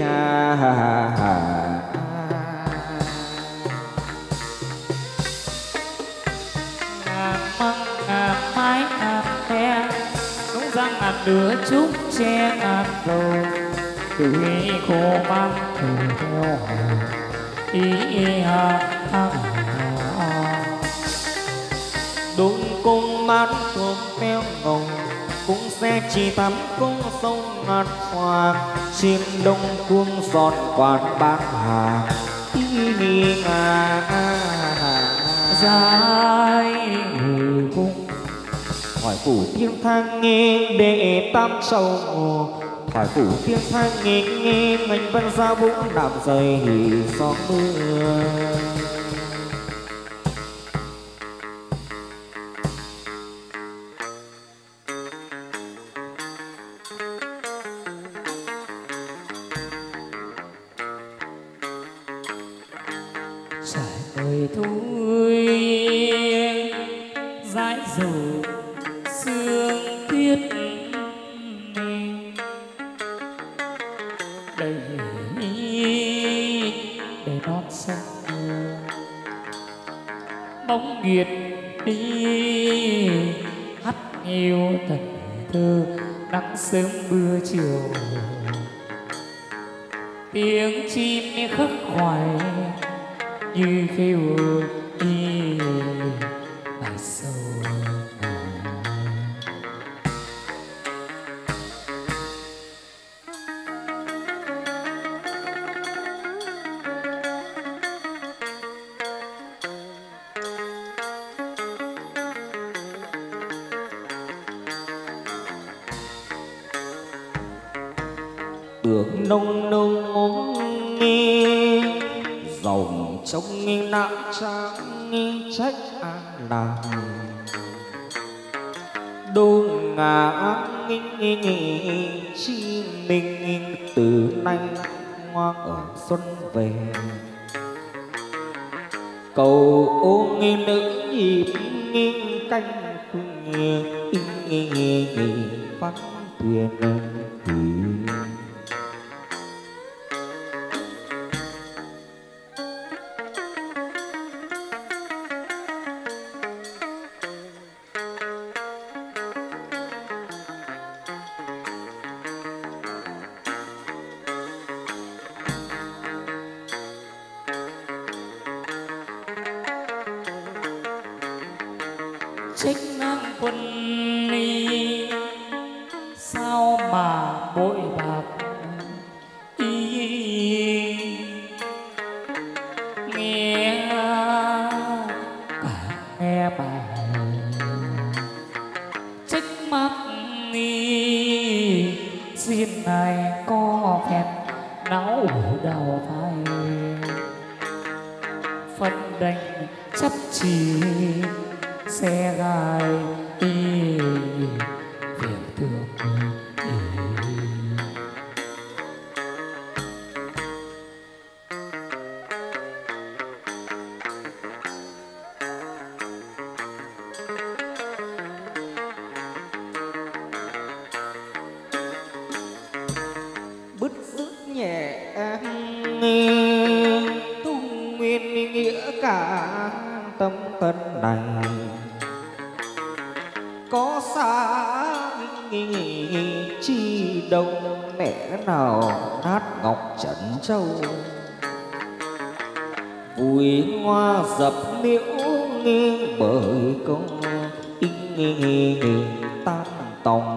B: ngàn măng ngàn mái ngàn khe đúng ra ngàn đứa trúc che ngàn đầu từ khô mang từ theo ý
A: đúng cung mát thơm theo ngồng cũng sẽ chỉ tắm cung sông ngàn hoa chim đông cuông giọt quán bát hà ý
B: dài người cung
A: hỏi phủ tiếng thang nghe để tam châu hỏi phủ tiếng thang nghe ngành văn gia vũ đạm dày gió mưa
B: trải đời thôi dãi dầu sương tuyết đầy để non sông bóng nguyệt đi hắt nhiều thần thơ nắng sớm mưa chiều tiếng chim khắc khoải như khêu đi bài sâu
A: đường nông nông nghe dòng trông nghe nặng trắng nghe trách an làng đô ngã nghe chi ninh từ nay hoa ở xuân về cầu ô nghe nữ nhịp nghe canh nghe vắng thuyền
B: trách năng quân đi sao mà bội bạc y nghe nghe bài trách mắc đi xin này có phép não đầu vai phân đành chấp chỉ xe gai việc thương
A: bứt rứt nhẹ tung nguyên nghĩa cả tâm thân này có xa chi đông lẽ nào nát ngọc trấn châu vui hoa dập liễu bởi công tan tòng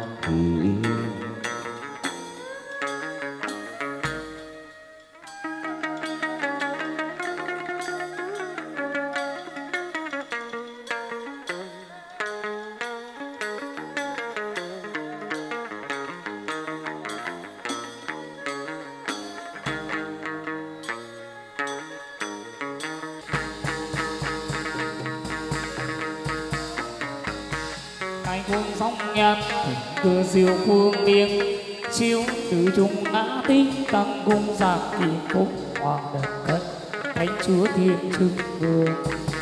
B: sóng nhạc cửa diệu phương nghiêng chiếu từ trung ngã tinh tăng cung giạc kỳ phúc hoàng đất cất thánh chúa thiên trưng vương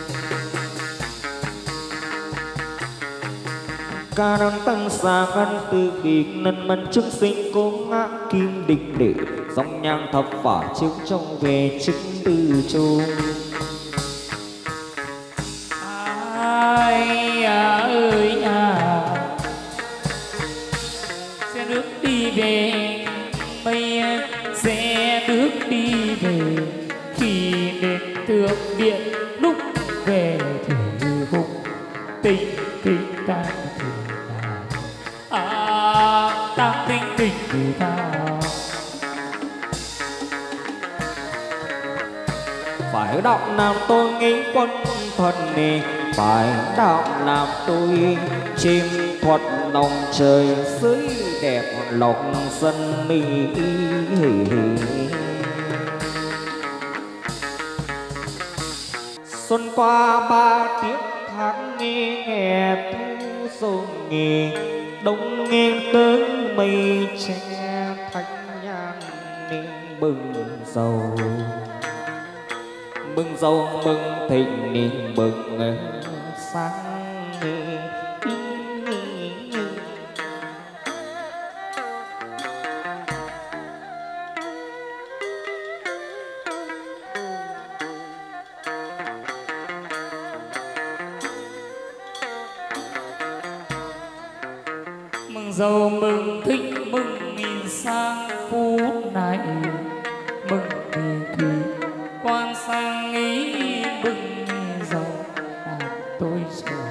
A: ca đăng tăng xa ngăn từ biệt nân mân chúng sinh cố ngã kim địch để dòng nhang thập phả chiếu trong về chứng từ chung
B: ai ơi xe nước đi về mây xe nước đi về khi đến tượng điện lúc về thì hùng tình tình ta ta tình tình thì ta
A: phải đạo làm tôi nghĩ quân thần này phải đạo làm tôi chim thuật lòng trời dưới đẹp lòng dân mi xuân qua ba tiếng tháng nghe thu sông nghe đông nghe tới mây che thanh nhang bừng dầu mừng thịnh mừng sáng
B: mừng giàu mừng thịnh mừng nghìn sang phút này mừng kỳ quan sang ý mừng giàu tôi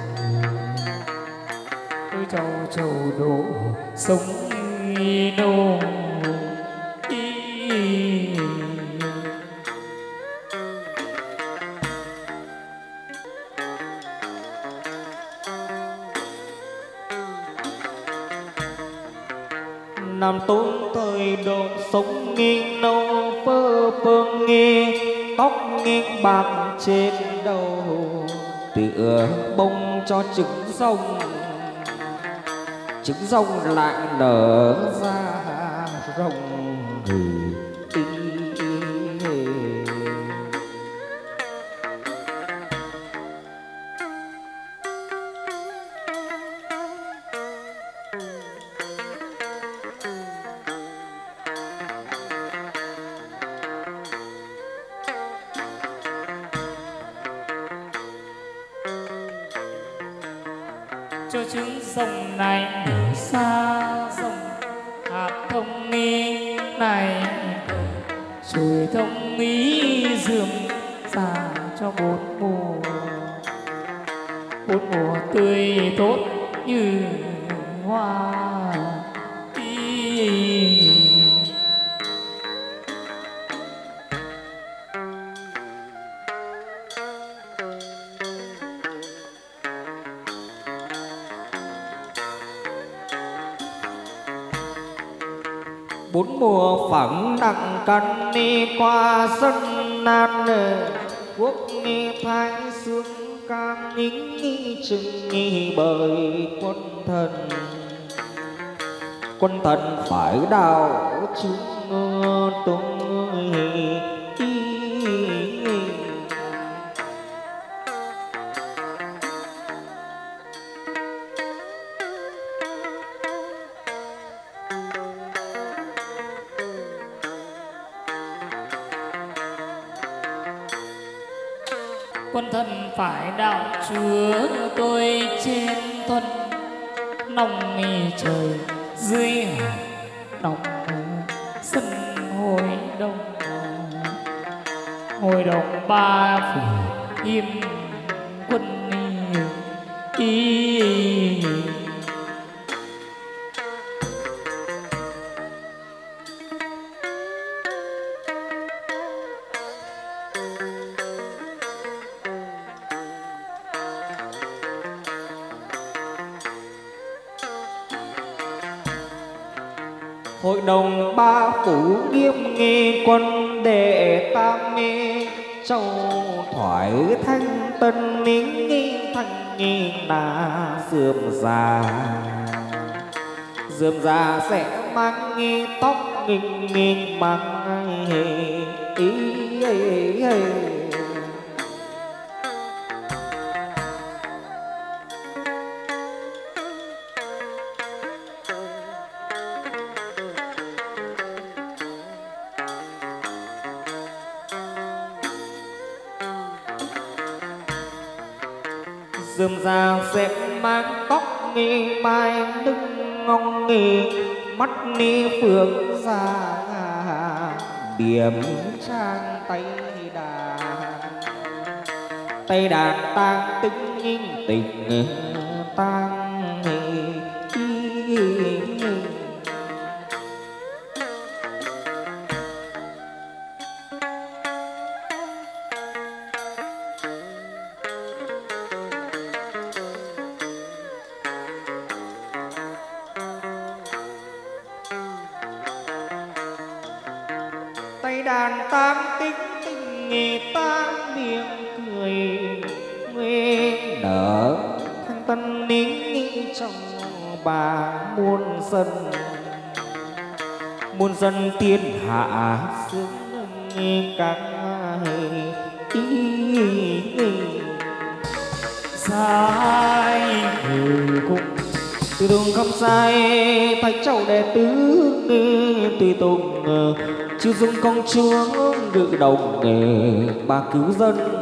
B: trầu đổ sống nô
A: nam tôn thời độ sống nghiêng nâu phơ phơ nghe tóc nghiêng bạc trên đầu tựa bông cho trứng rồng lại nở ra rồng
B: cho trứng rồng này nở xa rồng hạt thông mi này rồi thông mi dường ra cho bốn bốn mùa tươi tốt như hoa.
A: Bốn mùa phẳng đặng căn đi qua sân nan, quốc nghi thái sướng cang nghi chừng nghi bởi quân thần. Quân thần phải đạo chúng tung
B: quân thần phải đạo chúa tôi trên thuần nồng mì trời dưới nồng sân hồi đồng ba phủ im quân y.
A: hội đồng ba phủ nghiêm nghi quân đệ tam mê châu thoại thanh tân nín nghi thanh nghi na dườm già sẽ mang nghi tóc nghinh nghinh mang ý. Dườm già sẽ mang tóc nghi mai lưng ngong nghi mắt ni phương ra điểm trang tay đàn tang tính nhìn tình tang tay đàn tam tính tình nghề tam miệng cười nguyên nở thanh tân nín trong bà muôn dân thiên hạ xứng các ý sai người cũng từ tùng không sai thạch châu đệ tứ tùy tùng chư dung công chúa ngự đồng nghề bà cứu dân.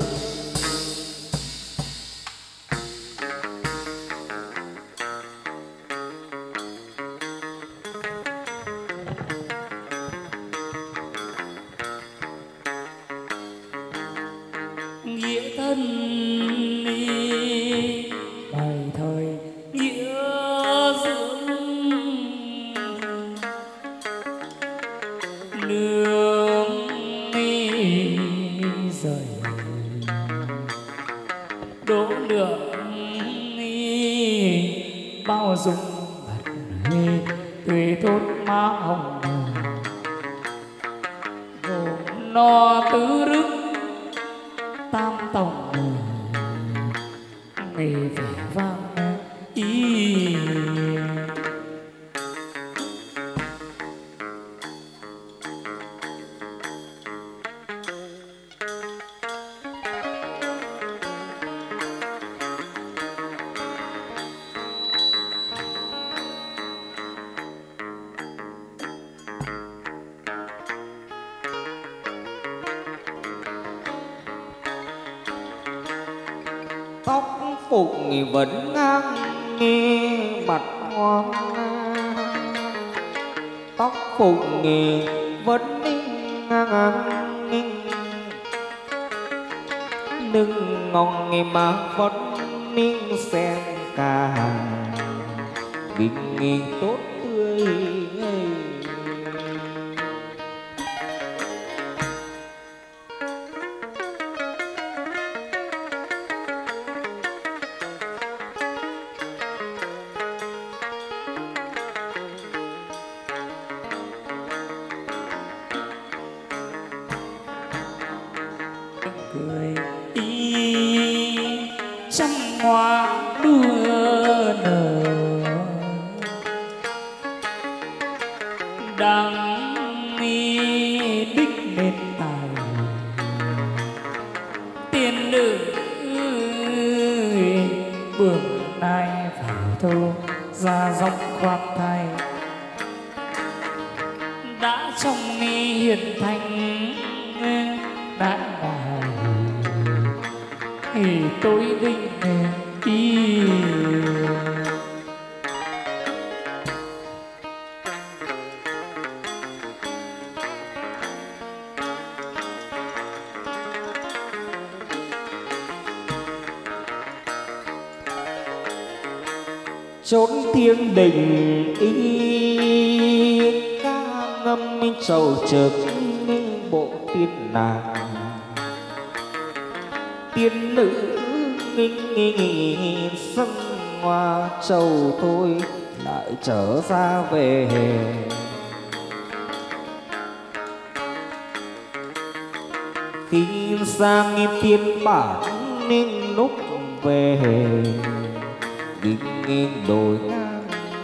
B: Nghĩa thân bài thời nghĩa dưỡng nương rời đỗ lượng bao dung tùy tốt má hồng gồm no tứ đức tam tổng nghề vẻ vang ý.
A: Tóc phụng vẫn ngang nghe mặt hoang, tóc phụng vẫn ngang lưng ngong mà vẫn ninh xem cả bình nghỉ tốt tươi.
B: Cười y trăm hoa đua nở đang y đích nên tài tiên nữ bường nay phải thâu ra dòng khoan thai đã trong ni hiền thành đã vào thì tôi định đi.
A: Chốn thiên đình y ca ngâm trầu trực bộ tiên nàng tiên nữ sân hoa trầu tôi lại trở ra về. Khi sang thiên bản nên lúc về nghìn đồi ngang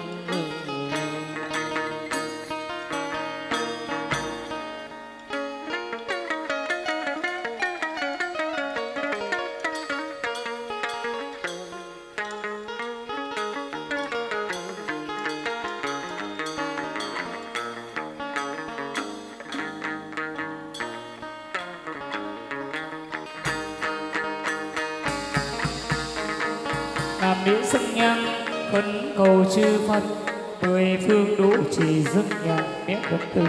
B: làm miễn sân nhang khấn cầu chư Phật mười phương độ trì dâng nhang miễn bất tử.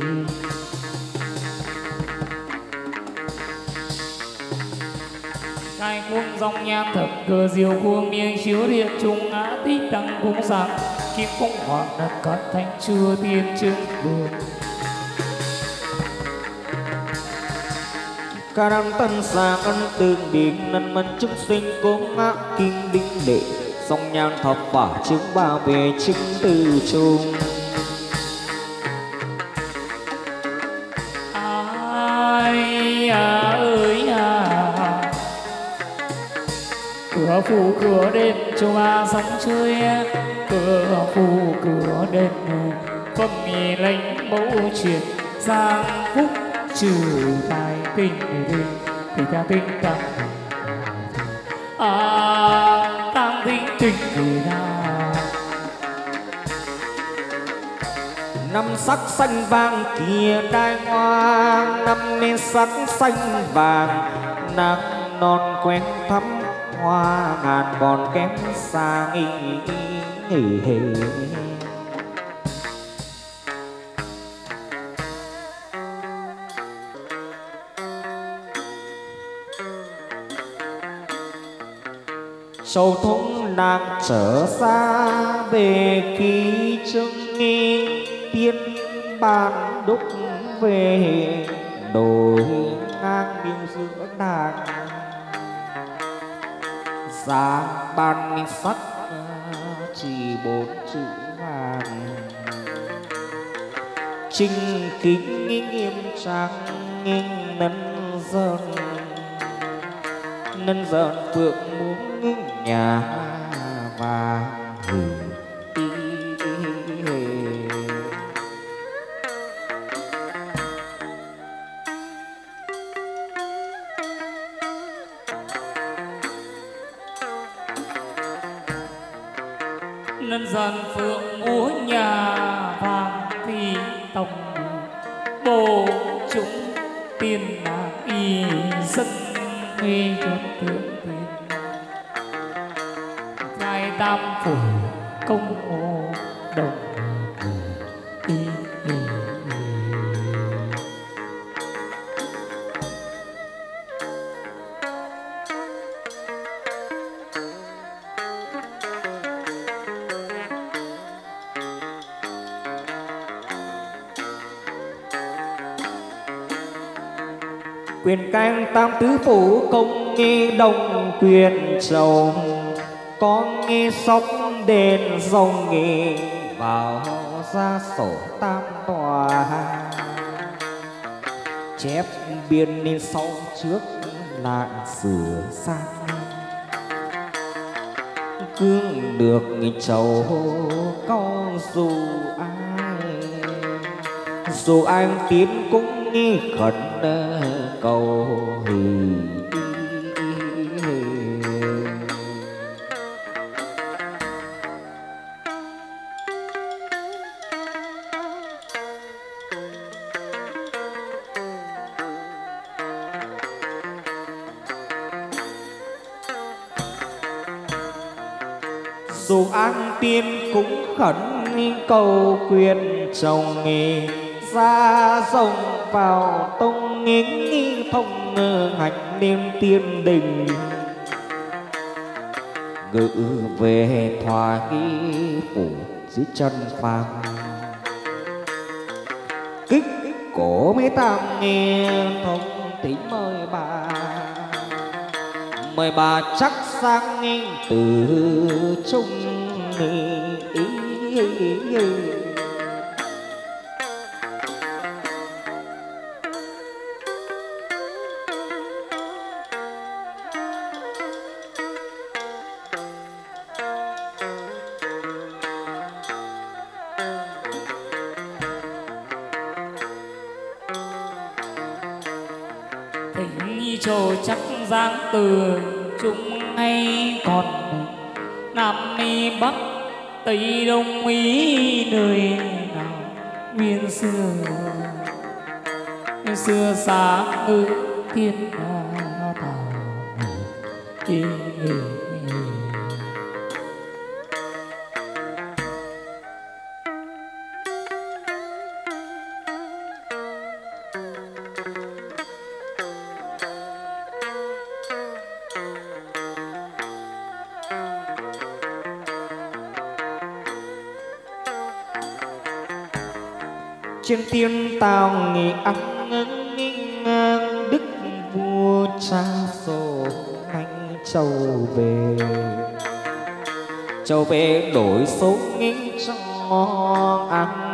B: Khai cuông dòng nhang thập cờ diều cuông miên chiếu điện trung ngã tích đăng cung sáng kim phong hoàng đặt cát thanh chưa tiên chứng đường.
A: ca đăng tân sang ân tương điện nân mân chúng sinh cố ngã kim đinh đệ song nhang thập quả chứng ba về chứng từ chung.
B: Ai ơi cửa phủ cửa đền cho ba sóng chơi cửa phủ cửa đền phong nghi lãnh mẫu truyền giang phúc trừ tài tình thì ta tình tăng tăng tình tình thì ta
A: Năm sắc xanh vàng kia đai hoa năm nên sắc xanh vàng nắng non quen thắm hoa ngàn còn kém xa nghỉ. Sầu thúng nàng trở xa về kỳ trưng nghi tiên ban đúc về đồi ngang biên giữa nàng giá ban sắc chỉ 4 chữ vàng trinh kính nghiêm trang nân dần phượng muốn nhà vàng
B: nân dần phượng múa nhà vàng thì tổng bồ chúng tiên nàng y dân nghi chốn thượng tiên trai tam phủ công ô đồng y
A: quyền canh tam tứ phủ công nghi đồng quyền chồng con nghi sóc đền rồng nghi vào ra sổ tam tòa chép biên nên sau trước lại sửa sang cương được chầu câu dù anh tiến cũng nghi khẩn cầu dù an tiên cũng khẩn cầu quyền chồng nghề ra rồng vào tông nghinh thông hành đêm tiên đình ngự về thoa nghi phủ dưới chân phàm kích cổ mấy tam nghe thông tính mời bà chắc sang từ trung
B: thỉnh trồ chắc giang từ chúng hay còn nam mi bắc tây đông ý nơi nào nguyên xưa xa ngự thiên tào kỳ
A: trên tiên tào nghị ăn ngang đức vua cha sổ anh châu về đổi số nghĩ cho ăn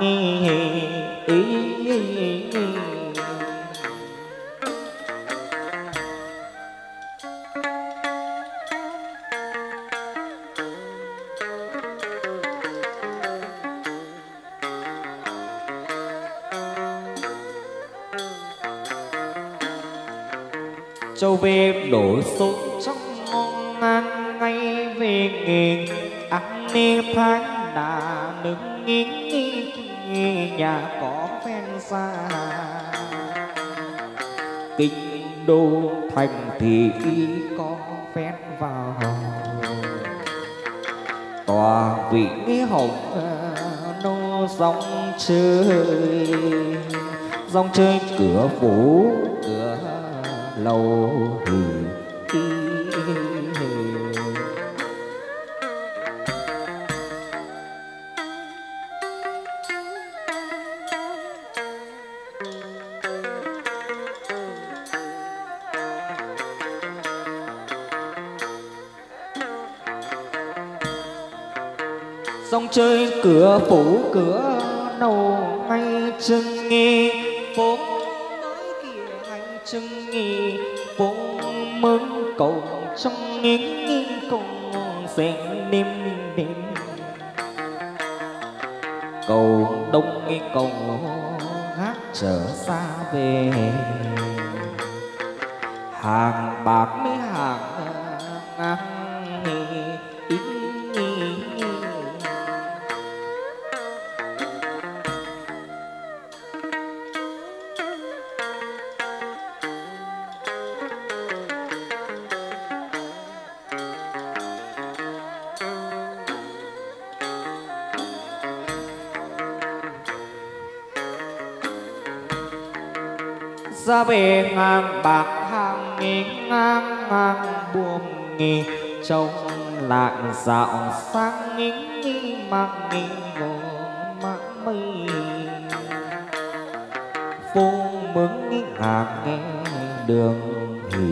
A: châu về đổi số trong ngang ngay về nghề ăn nê tháng đà nướng nghi nhà có ven xa kinh đô thành thì có ven vào tòa vị hồng nô dòng chơi cửa phủ cửa lâu dòng chơi cửa phủ cửa nâu ngay chân nghe phố mới kia ngay chân nghe phố mới cầu trong những cùng sẽ đêm đêm cầu đông nghe cầu hát trở xa về hàng bạc mấy hàng ngang ra về ngang bạc hàng ngang buồm nghề trông lại dạo sang mang ngô mang mây phố mướn hàng nghe đường hỉ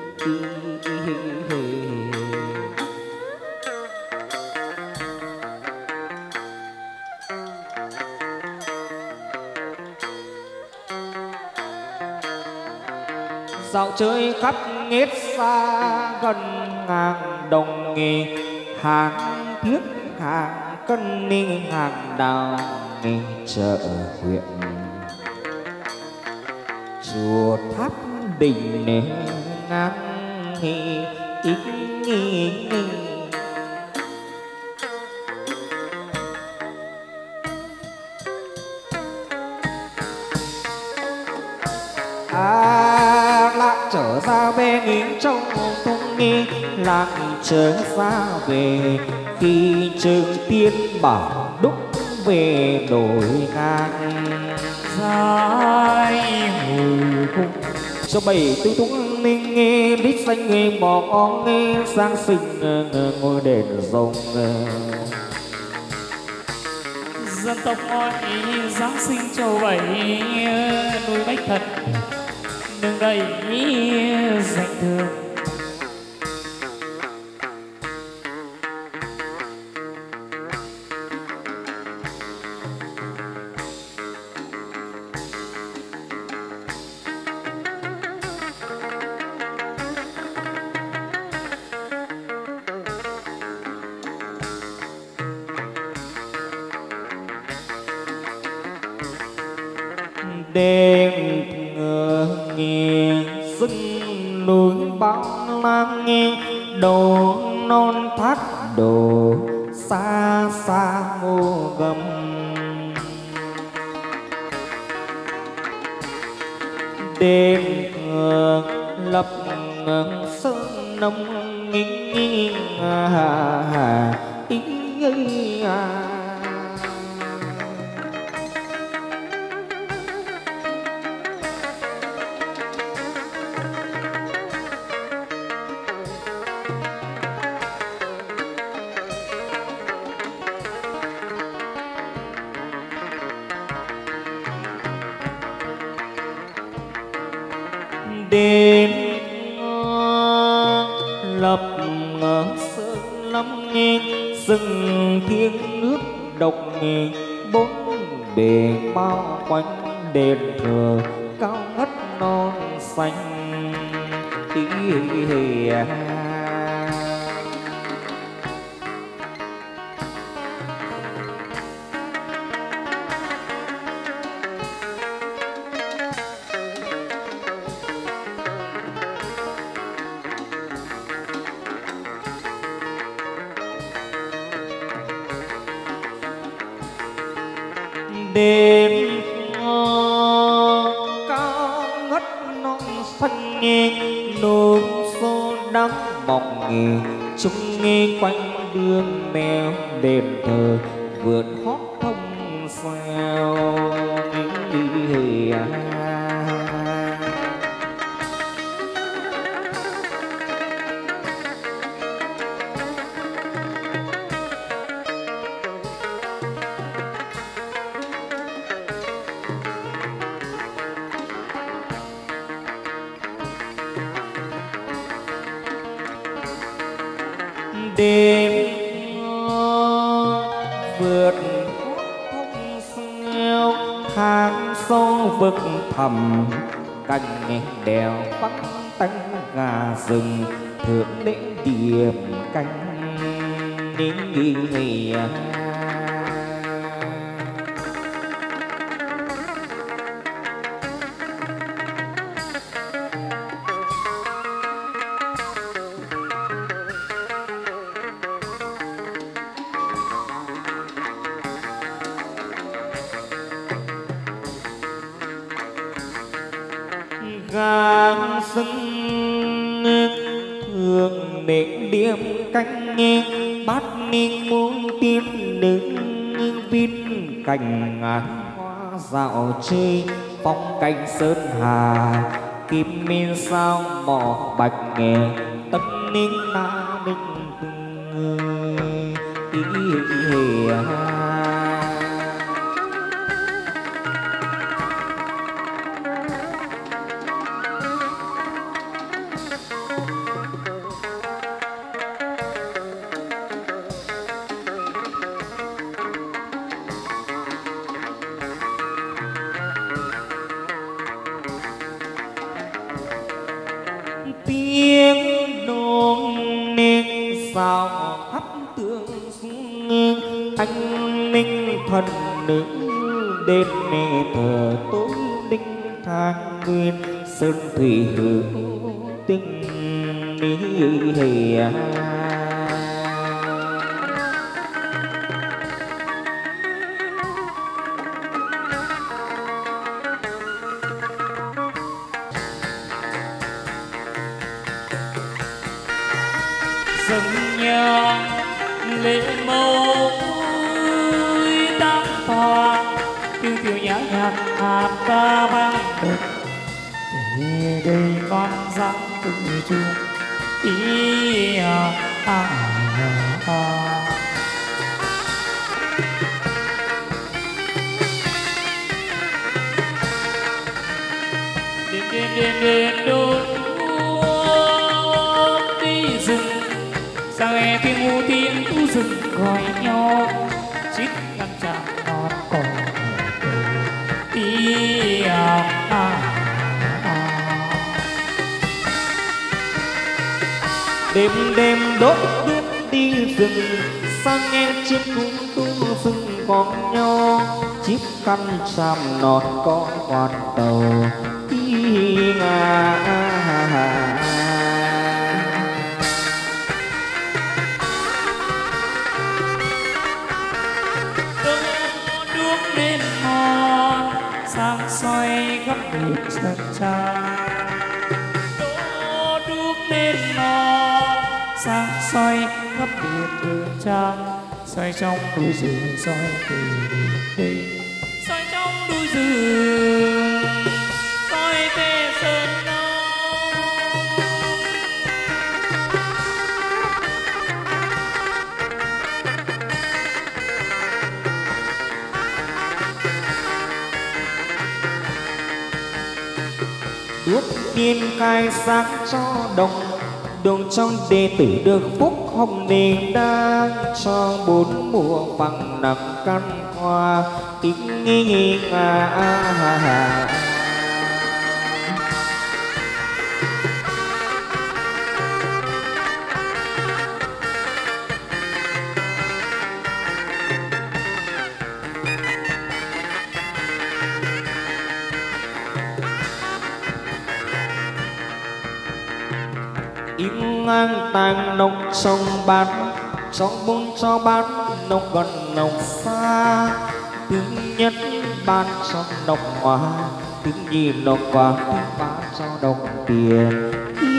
A: dạo chơi khắp nghét xa gần ngàn đồng nghề hàng thiết hàng cân ni hàng đào nghề chợ huyện chùa tháp đình nè ngang nghi ít nghi lại trở ra bên nghinh trong thung nghi lại trở ra về khi trường tiên bảo đúc về đổi ngang
B: dài hồi cung
A: cho bảy tư thúng ninh nghe đít xanh nghe bò o nghe sang sinh ngôi đền rồng
B: dân tộc gọi giáng sinh châu bảy núi bách thật đừng đầy danh thương
A: đêm ngơ nghe dưng núi băng lang nghe đầu non thác đồ xa xa ngô gầm đêm ngơ lập sơn nông nghinh nghinh ý đêm lập sơn lâm nghe rừng thiêng nước độc nghe bốn bề bao quanh đền thờ cao ngất non xanh đêm cao ngất non xanh nghe nôm xô đám mọc nghề chúng nghe quanh đường neo đền thờ vượt hót thông sao đêm vượt thông xeo hàng sâu vực thẳm cành đèo vắng tanh gà rừng thượng lễ điểm canh đến nghỉ gang sưng thường nệm điểm canh nghe bát ninh muôn tiên nữ vin cành ngàn hoa dạo chơi phong cảnh sơn hà kim miên sao mỏ bạch nghề tân ninh na ninh tiếng đồn nên sao khắp tương xuống anh ninh thần nữ đêm mẹ thờ tối đinh tháng nguyên sơn thủy hữu tình ý hề
B: dâng nhang lễ mẫu đám tòa tiêu tiêu nhã nhạc hạt ca vang đợt để đây con dám tự chung ý đêm đốt đi rừng sao nghe tiếng u tiếng thú rừng gọi nhau chít ngăn chạm non cỏ tí
A: đêm đêm đốt đuốc đi rừng sang nghe chiếc cung tung rừng con nhau chiếc khăn chạm nọt con quan tàu đi ngà
B: đuốc lên mòn sang xoay gấp biệt chân trang đuốc lên mòn sang xoay gấp biệt đường trang xoay trong đôi rừng xoay từ đây xoay trong đôi rừng xoay tê sơn
A: đuốc tiên khai sáng cho đồng đồng trong đệ tử được phúc hồng nền đang cho bốn mùa bằng nặng căn hoa kính nghi ngang tàng nông sông bán trong bún cho bán nông gần nông xa thứ nhất ban cho nông hoa thứ nhì nông qua thứ ba cho đồng tiền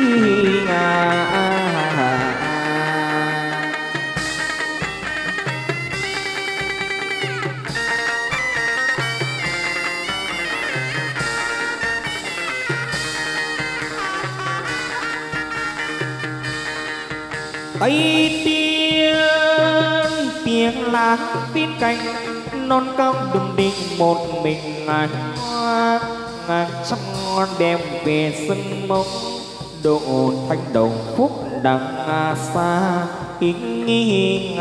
A: Tây tiên tiếng lá tiếng cành non cao đùng đinh một mình ngàn hoa ngàn trăm ngon đem về sân mông độ thanh đồng phúc đằng xa kính nghi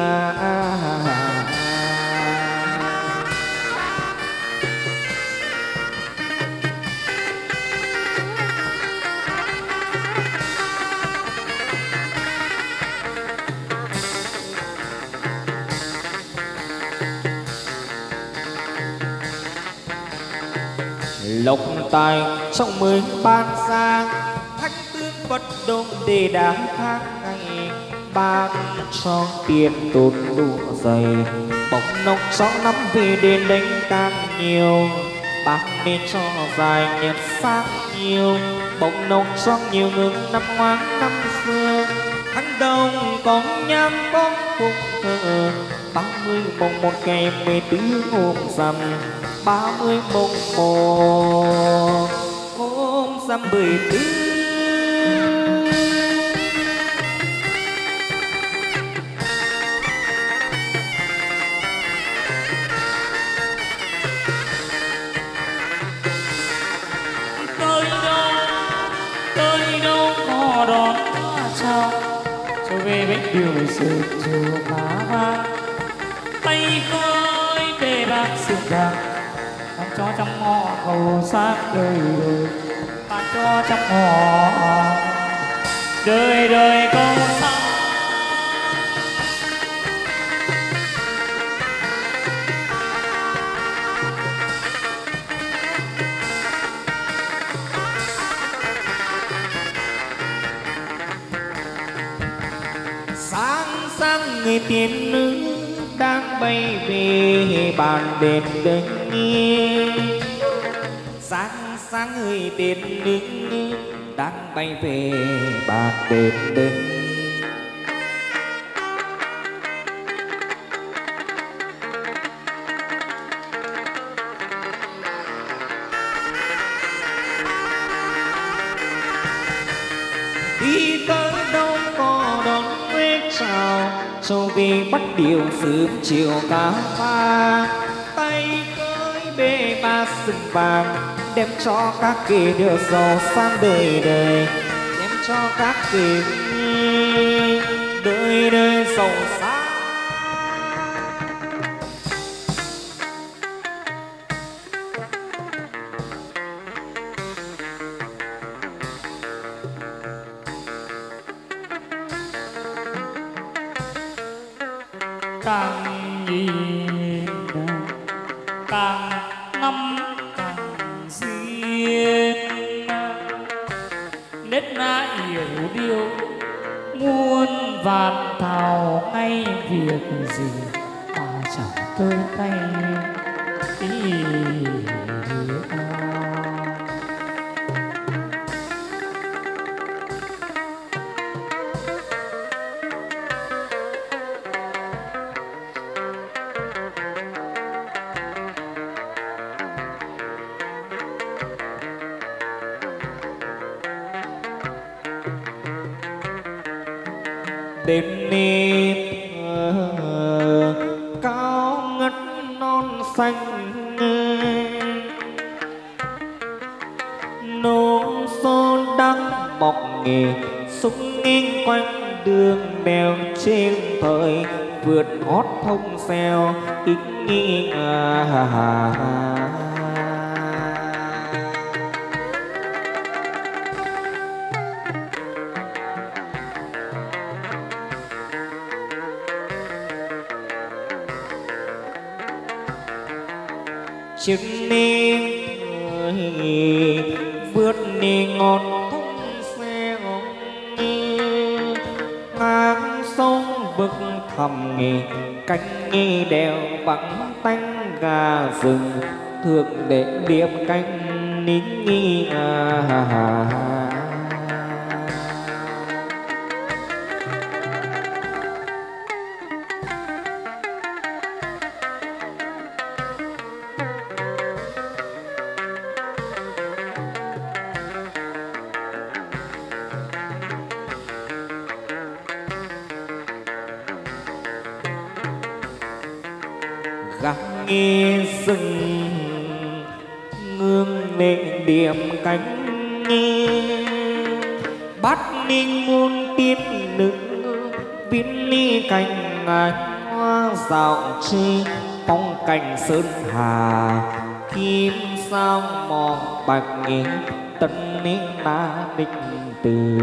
A: lộc tài trong mới ban ra thánh tướng bất đồng để đáng tháng ngày ban cho tiền tốt đủ dày bóng nông cho năm về đến đánh càng nhiều bác nên cho dài nhật sáng nhiều bóng nông cho nhiều ngừng năm ngoái năm xưa tháng đông có nhang có phúc thờ 30 mùng 1 ngày 14 hôm rằm 30 mùng 1 hôm rằm 14
B: tới đâu có đón chào trở về bến điều sự chiều phá vang tay khơi về bạc sương vàng bán cho trong ngõ cầu sát đời đời bán cho trong ngõ đời đời câu sau.
A: Sáng sáng người tiên nữ đang bay về bàn đền đinh. Sáng sáng người tiên nữ đang bay về bàn đền đinh. Đi tới đâu có đón quê chào, châu vì bắt điều sớm chiều cá pha. Tay cưới bê ba sừng vàng, đem cho các kỳ điều giàu sang đời đời, đem cho các kỳ đời đời giàu sang.
B: Càng nhìn càng ngắm càng duyên, nết na hiểu điều muôn vạn thảo ngay việc gì mà chẳng tới tay ý.
A: Đêm nay cao ngất non xanh, nô son đắng mọc nghề súng nghiêng quanh đường đèo trên thời vượt hót thông xeo ít nghi chừng ni vượt ni ngọn thông xeo ngang sông vực thầm nghề cánh nghề đèo vắng tanh gà rừng thượng để điệp canh nín nghi gác nghe rừng ngương lệ điểm cánh bát ninh muôn tiên nữ viên ly cành ngài hoa dạo chơi phong cảnh sơn hà kim sao mòn bạch nghe tân ninh na định từ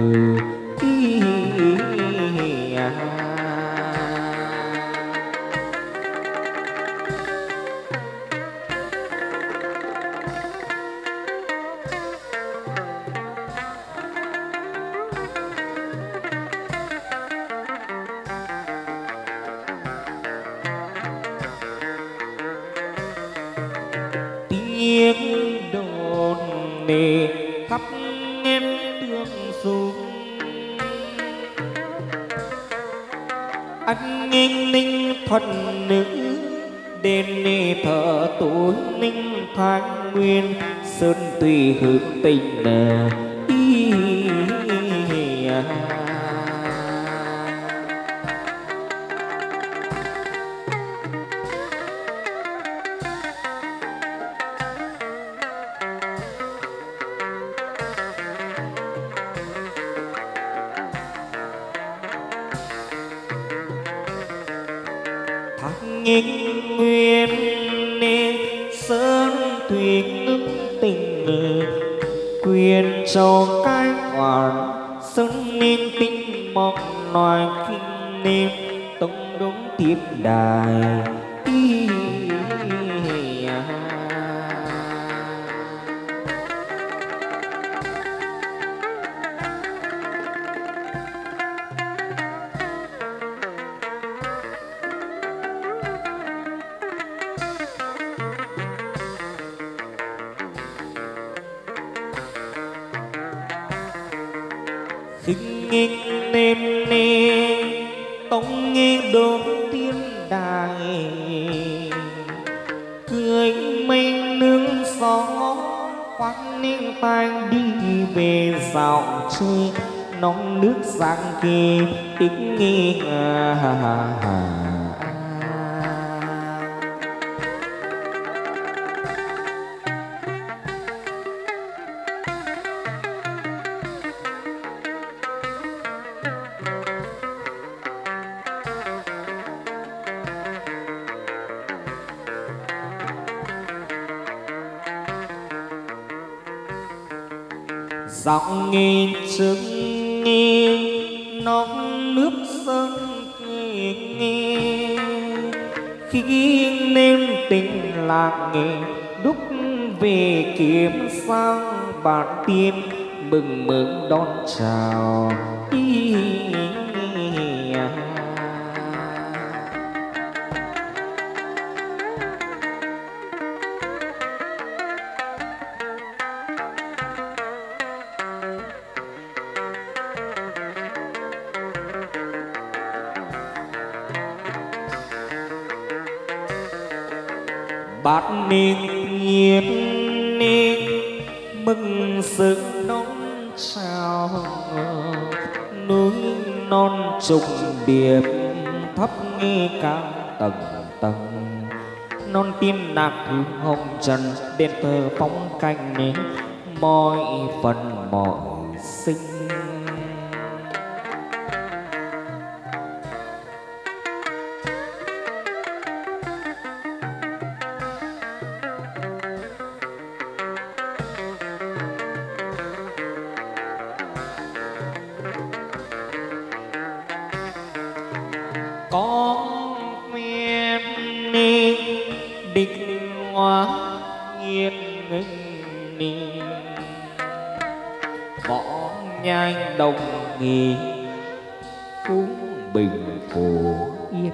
A: tiếng đồn nề khắp nghe tương xuống anh nghinh ninh thuần nữ đền nề thở tối ninh thanh nguyên sơn tùy hướng tình nghinh nguyên nên sơn thủy ngưng tình quyền cho cái hoàn sông sơn nên tinh mong nói kinh nên tông đúng tiếp đài khinh nghinh nên nên tông nghe đốm tiên đài cười mây nương gió khoác nên tang đi về dạo chơi nóng nước giang kê ít nghi giọng nghe trứng nghe nóng nước sơn nghe khi nên tình lạc nghe đúc về kiếm sang bản tiên mừng mừng đón chào bát nên nhiệt nên mừng sự đón chào núi non trùng điệp thấp nghe cao tầng tầng non tiên nạc hương hồng trần đền thờ phong cảnh mọi phần mọi sinh có nguyên ni định hóa nhiên ngưng ni võ nhanh đồng nghi phú bình phổ yên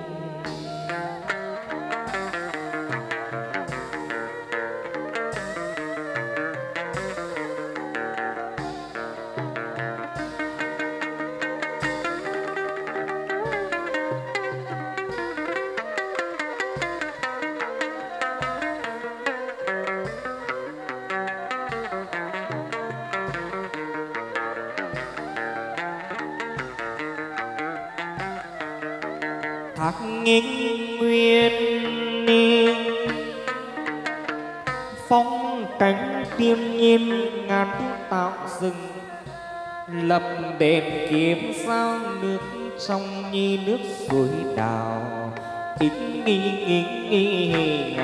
A: thác nghinh nguyên ni phong cảnh thiên nhiên ngát tạo rừng lập đền kiếm sao nước trong như nước suối đào ít nghi nghi nghi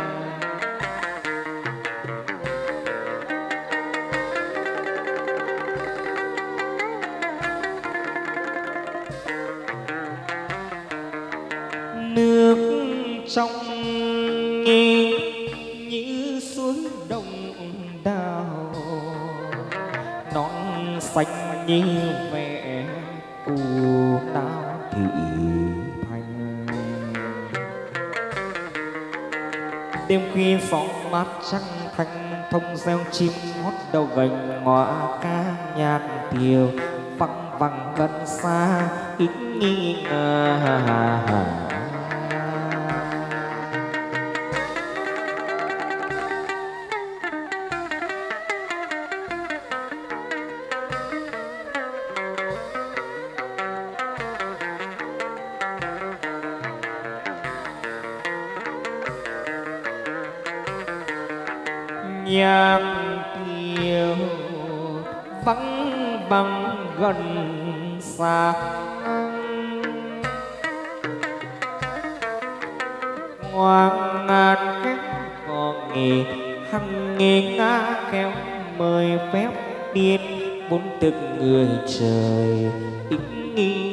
A: nước trong nghe như suối đồng đào non xanh như mẹ u nao thị thanh đêm khuya gió mát trăng thanh thông reo chim hót đầu gành ngõ ca nhạc thiều văng vẳng gần xa ít nghi nhạc kiều vắng vắng gần xa ngoan ngàn cách có nghề hằng nghề ngã kéo mời phép tiên bốn tức người trời ít nghi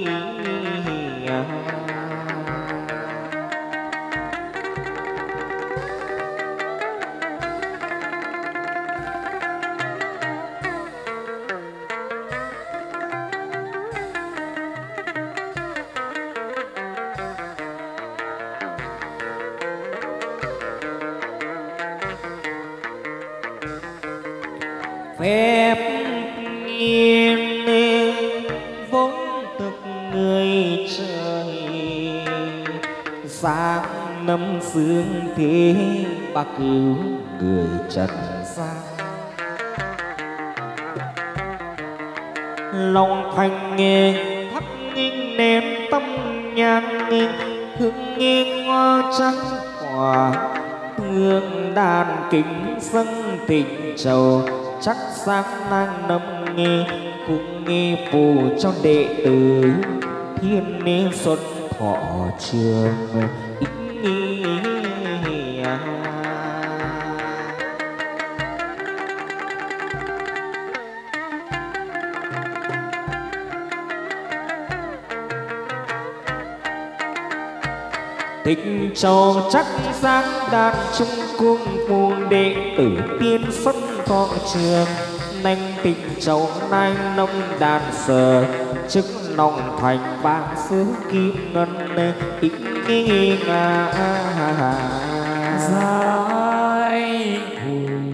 A: phép nhiên vốn thực người trời sáng năm sương thế ba cứu người trần gian lòng thành nghe thắp nghinh nén tâm nhang hương nghe hoa trắng quả hương đàn kính dâng tình trầu chắc sáng năng năm nghe cũng nghe phù cho đệ tử thiên niên xuân thọ trường ít nghi tịch châu chắc sáng đàn trung cung phù đệ tử tiên xuân thọ trường nanh tịch châu nay nông đàn sở chức lòng thành bang xứ kim ngân ít nghi ngà
B: dài